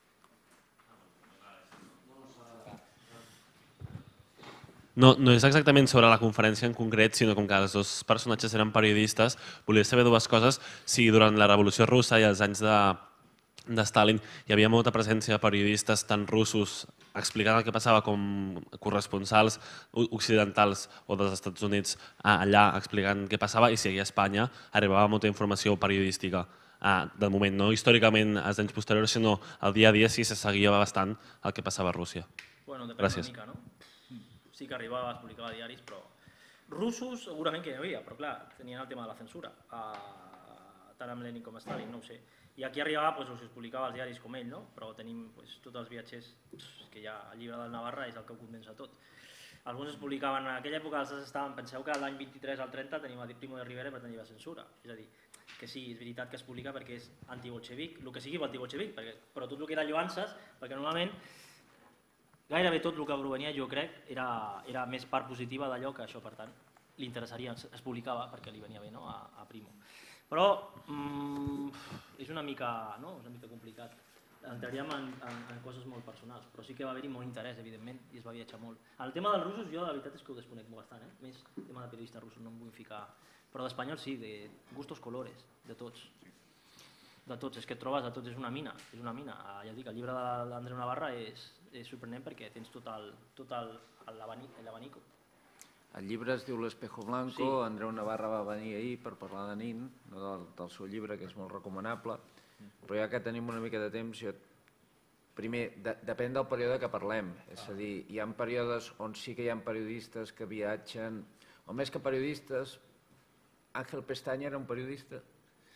No és exactament sobre la conferència en concret, sinó com que els dos personatges eren periodistes, volia saber dues coses. Si durant la Revolució Russa i els anys de Stalin hi havia molta presència de periodistes tant russos explicant el que passava com corresponsals occidentals o dels Estats Units allà explicant què passava, i si aquí a Espanya arribava molta informació periodística. De moment, no històricament als anys posteriors, sinó al dia a dia sí se seguia bastant el que passava a Rússia. Bueno, depèn una mica, no? Sí que arribava, es publicava a diaris, però russos segurament que hi havia, però clar, tenien el tema de la censura, tant amb Lenin com a Stalin, no ho sé. I aquí arribava, us publicava als diaris com ell, però tenim tots els viatgers, que ja el llibre del Navarra és el que ho condensa tot. Alguns es publicaven, en aquella època penseu que l'any 23 al 30 tenim a Primo de Rivera per tenir la censura, és a dir, que sí, és veritat que es publica perquè és antibolxevic, el que sigui antibolxevic, però tot el que era lloances, perquè normalment gairebé tot el que provenia, jo crec, era més part positiva d'allò que això, per tant, li interessaria, es publicava perquè li venia bé a Primo. Però és una mica complicat. Entraríem en coses molt personals, però sí que va haver-hi molt interès, evidentment, i es va viatjar molt. El tema dels russos, jo la veritat és que ho desconec bastant, més el tema de periodistes russos no em vull ficar, però d'espanyols sí, de gustos colores, de tots. De tots, és que et trobes a tots, és una mina. Ja dic, el llibre de l'Andreu Navarra és sorprenent perquè tens tot l'abanico. El llibre es diu L'Espejo Blanco, Andreu Navarra va venir ahir per parlar de Nin, del seu llibre, que és molt recomanable, però ja que tenim una mica de temps, primer, depèn del període que parlem, és a dir, hi ha períodes on sí que hi ha periodistes que viatgen, o més que periodistes, Àngel Pestaña era un periodista?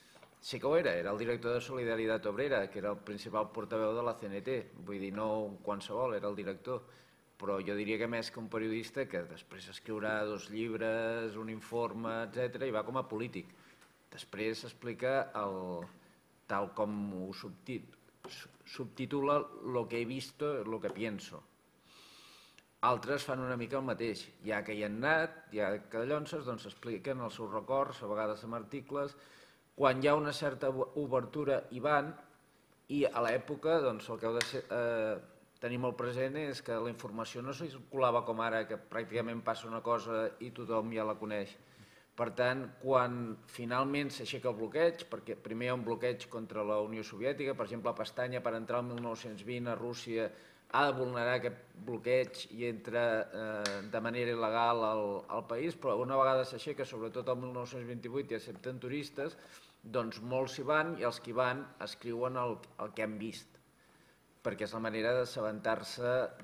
Sí que ho era el director de Solidaritat Obrera, que era el principal portaveu de la CNT, vull dir, no qualsevol, era el director. Però jo diria que més que un periodista que després escriurà 2 llibres, un informe, etc., i va com a polític. Després s'explica tal com ho subtitula lo que he visto, lo que pienso. Altres fan una mica el mateix. Ja que hi han anat, ja que llonses, doncs expliquen els seus records, a vegades amb articles. Quan hi ha una certa obertura hi van, i a l'època doncs, el que heu de tenir molt present és que la informació no circulava com ara, que pràcticament passa una cosa i tothom ja la coneix. Per tant, quan finalment s'aixeca el bloqueig, perquè primer hi ha un bloqueig contra la Unió Soviètica, per exemple, a Pestanya, per entrar el 1920 a Rússia, ha de vulnerar aquest bloqueig i entra de manera il·legal al país, però una vegada s'aixeca, sobretot el 1928, i accepten turistes, doncs molts s'hi van i els que hi van escriuen el que han vist, perquè és la manera d'assabentar-se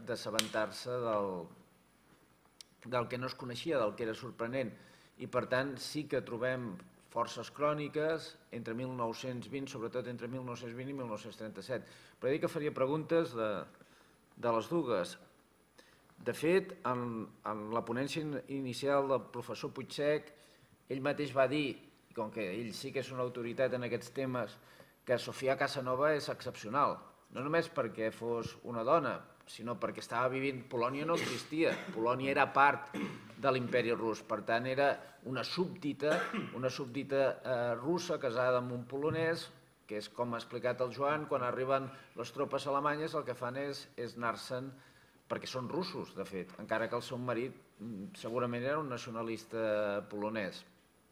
del que no es coneixia, del que era sorprenent. I per tant sí que trobem forces cròniques entre 1920, sobretot entre 1920 i 1937. Però he dit que faria preguntes de les dues. De fet, en la ponència inicial del professor Puigsec, ell mateix va dir, i com que ell sí que és una autoritat en aquests temes, que Sofia Casanova és excepcional. No només perquè fos una dona, sinó perquè estava vivint... Polònia no existia, Polònia era part de l'imperi rus, per tant era una súbdita russa casada amb un polonès, que és com ha explicat el Joan, quan arriben les tropes alemanyes el que fan és anar-se'n, perquè són russos, de fet, encara que el seu marit segurament era un nacionalista polonès.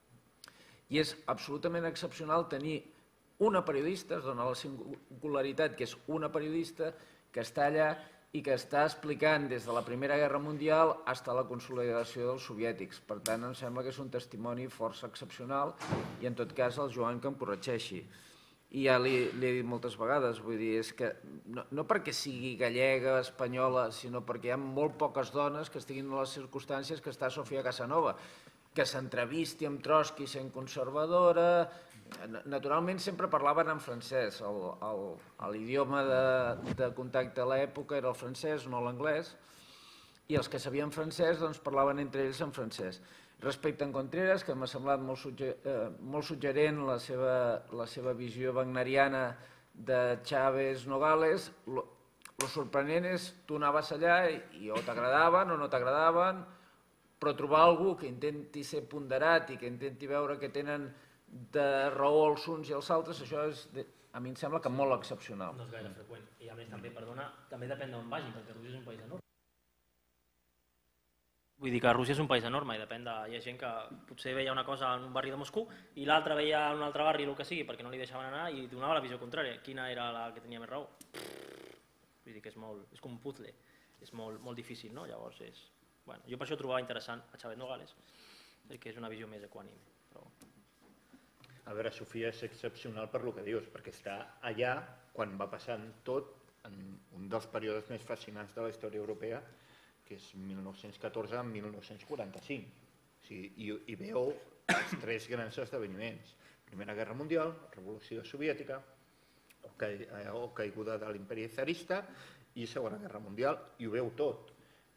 I és absolutament excepcional tenir una periodista, es dona la singularitat que és una periodista que està allà i que està explicant des de la Primera Guerra Mundial fins a la consolidació dels soviètics. Per tant, em sembla que és un testimoni força excepcional i, en tot cas, el Joan que em corregeixi. I ja li he dit moltes vegades, vull dir, és que no perquè sigui gallega, espanyola, sinó perquè hi ha molt poques dones que estiguin en les circumstàncies que està Sofia Casanova, que s'entrevisti amb Trotsky sent conservadora. Naturalment sempre parlaven en francès, l'idioma de contacte a l'època era el francès, no l'anglès, i els que sabien francès doncs parlaven entre ells en francès. Respecte a Contreras, que m'ha semblat molt suggerent la seva visió wagneriana de Chávez-Nogales, el sorprenent és que tu anaves allà i o t'agradaven o no t'agradaven, però trobar algú que intenti ser ponderat i que intenti veure que tenen de raó els uns i els altres, això és, a mi em sembla que molt excepcional. No és gaire freqüent. I a més, també, perdona, també depèn d'on vagin, perquè Rússia és un país enorme. Vull dir que Rússia és un país enorme i depèn de... Hi ha gent que potser veia una cosa en un barri de Moscou i l'altra veia en un altre barri, el que sigui, perquè no li deixaven anar i donava la visió contrària. Quina era la que tenia més raó? Vull dir que és com un puzzle, és molt difícil, no? Llavors és... Bueno, jo per això trobava interessant a Chávez Nogales, que és una visió més equànime. A veure, Sofia és excepcional per lo que dius, perquè està allà quan va passant tot en un dels períodes més fascinants de la història europea, que és 1914 a 1945. I veu els 3 grans esdeveniments. Primera Guerra Mundial, Revolució Soviètica, o caiguda de l'imperi tsarista, i Segona Guerra Mundial, i ho veu tot.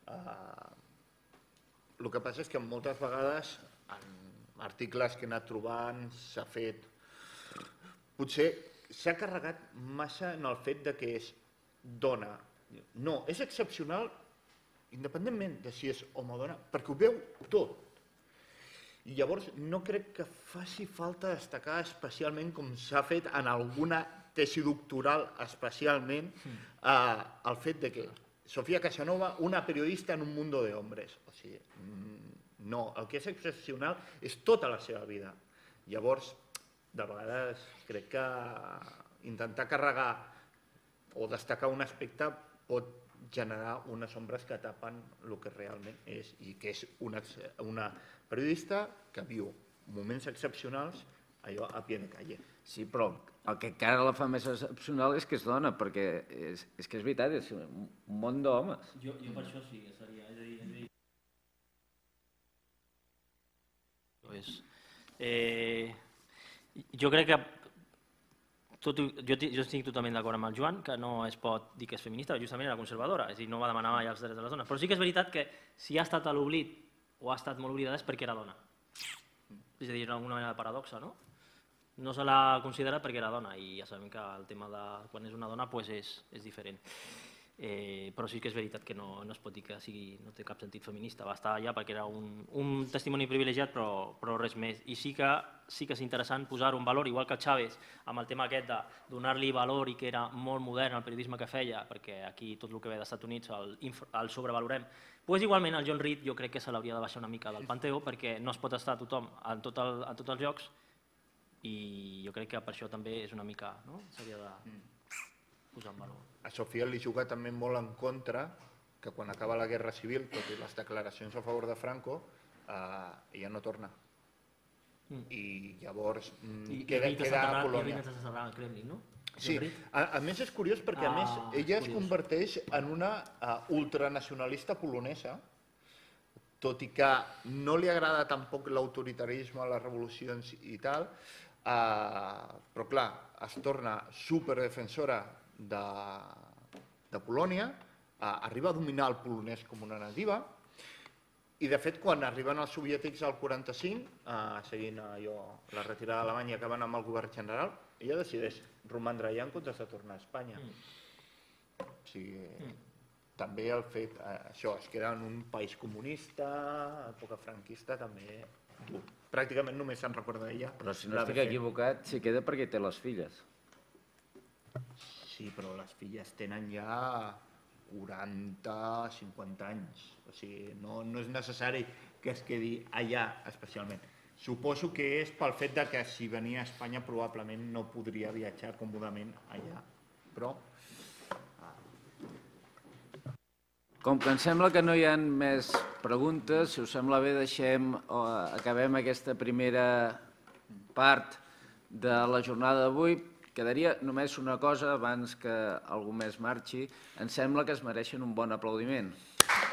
El que passa és que moltes vegades en articles que he anat trobant s'ha fet... Potser s'ha carregat massa en el fet de que és dona. No, és excepcional independentment de si és home o dona, perquè ho veu tot. I llavors no crec que faci falta destacar especialment, com s'ha fet en alguna tesi doctoral especialment, el fet de que Sofia Casanova, una periodista en un mundo de hombres. O sigui, no, el que és excepcional és tota la seva vida. Llavors, de vegades crec que intentar carregar o destacar un aspecte pot generar unes ombres que tapen el que realment és, i que és una periodista que viu moments excepcionals allò a pie de calle. Sí, però el que encara la fa més excepcional és que és dona, perquè és que és veritat, és un món d'homes. Jo per això sí que seria, és a dir... Jo crec que jo estic totalment d'acord amb el Joan, que no es pot dir que és feminista, justament era conservadora, és a dir, no va demanar mai els drets de les dones. Però sí que és veritat que si ha estat a l'oblit o ha estat molt oblidada és perquè era dona. És a dir, d'alguna manera de paradoxa, no? No se l'ha considerat perquè era dona i ja sabem que el tema de quan és una dona és diferent. Però sí que és veritat que no es pot dir que no té cap sentit feminista. Va estar allà perquè era un testimoni privilegiat, però res més. I sí que és interessant posar un valor, igual que el Chávez, amb el tema aquest de donar-li valor i que era molt modern el periodisme que feia, perquè aquí tot el que ve dels Estats Units el sobrevalorem. Doncs igualment el John Reed jo crec que se l'hauria de baixar una mica del panteó perquè no es pot estar tothom en tots els llocs i jo crec que per això també és una mica, no? S'hauria de posar en valor. A Sofia li juga també molt en contra que quan acaba la Guerra Civil, tot i les declaracions a favor de Franco, ella no torna. I llavors queda a Polònia. I s'assarà al Kremlin, no? Sí, a més és curiós perquè a més ella es converteix en una ultranacionalista polonesa, tot i que no li agrada tampoc l'autoritarisme, les revolucions i tal, però clar, es torna superdefensora de Polònia, arriba a dominar el polonès com una nativa i de fet quan arriben els soviètics al 45, seguint la retirada d'Alemanya, acaben amb el govern general, ella decideix romandre allà en comptes de tornar a Espanya. O sigui, també el fet, això, es queda en un país comunista, època franquista, també dur. Pràcticament només se'n recorda d'ella. Però si no estic equivocat, s'hi queda perquè té les filles. Sí, però les filles tenen ja 40, 50 anys. O sigui, no és necessari que es quedi allà especialment. Suposo que és pel fet que si venia a Espanya probablement no podria viatjar còmodament allà. Però... Com que em sembla que no hi ha més preguntes, si us sembla bé acabem aquesta primera part de la jornada d'avui. Quedaria només una cosa abans que algú més marxi. Em sembla que es mereixen un bon aplaudiment.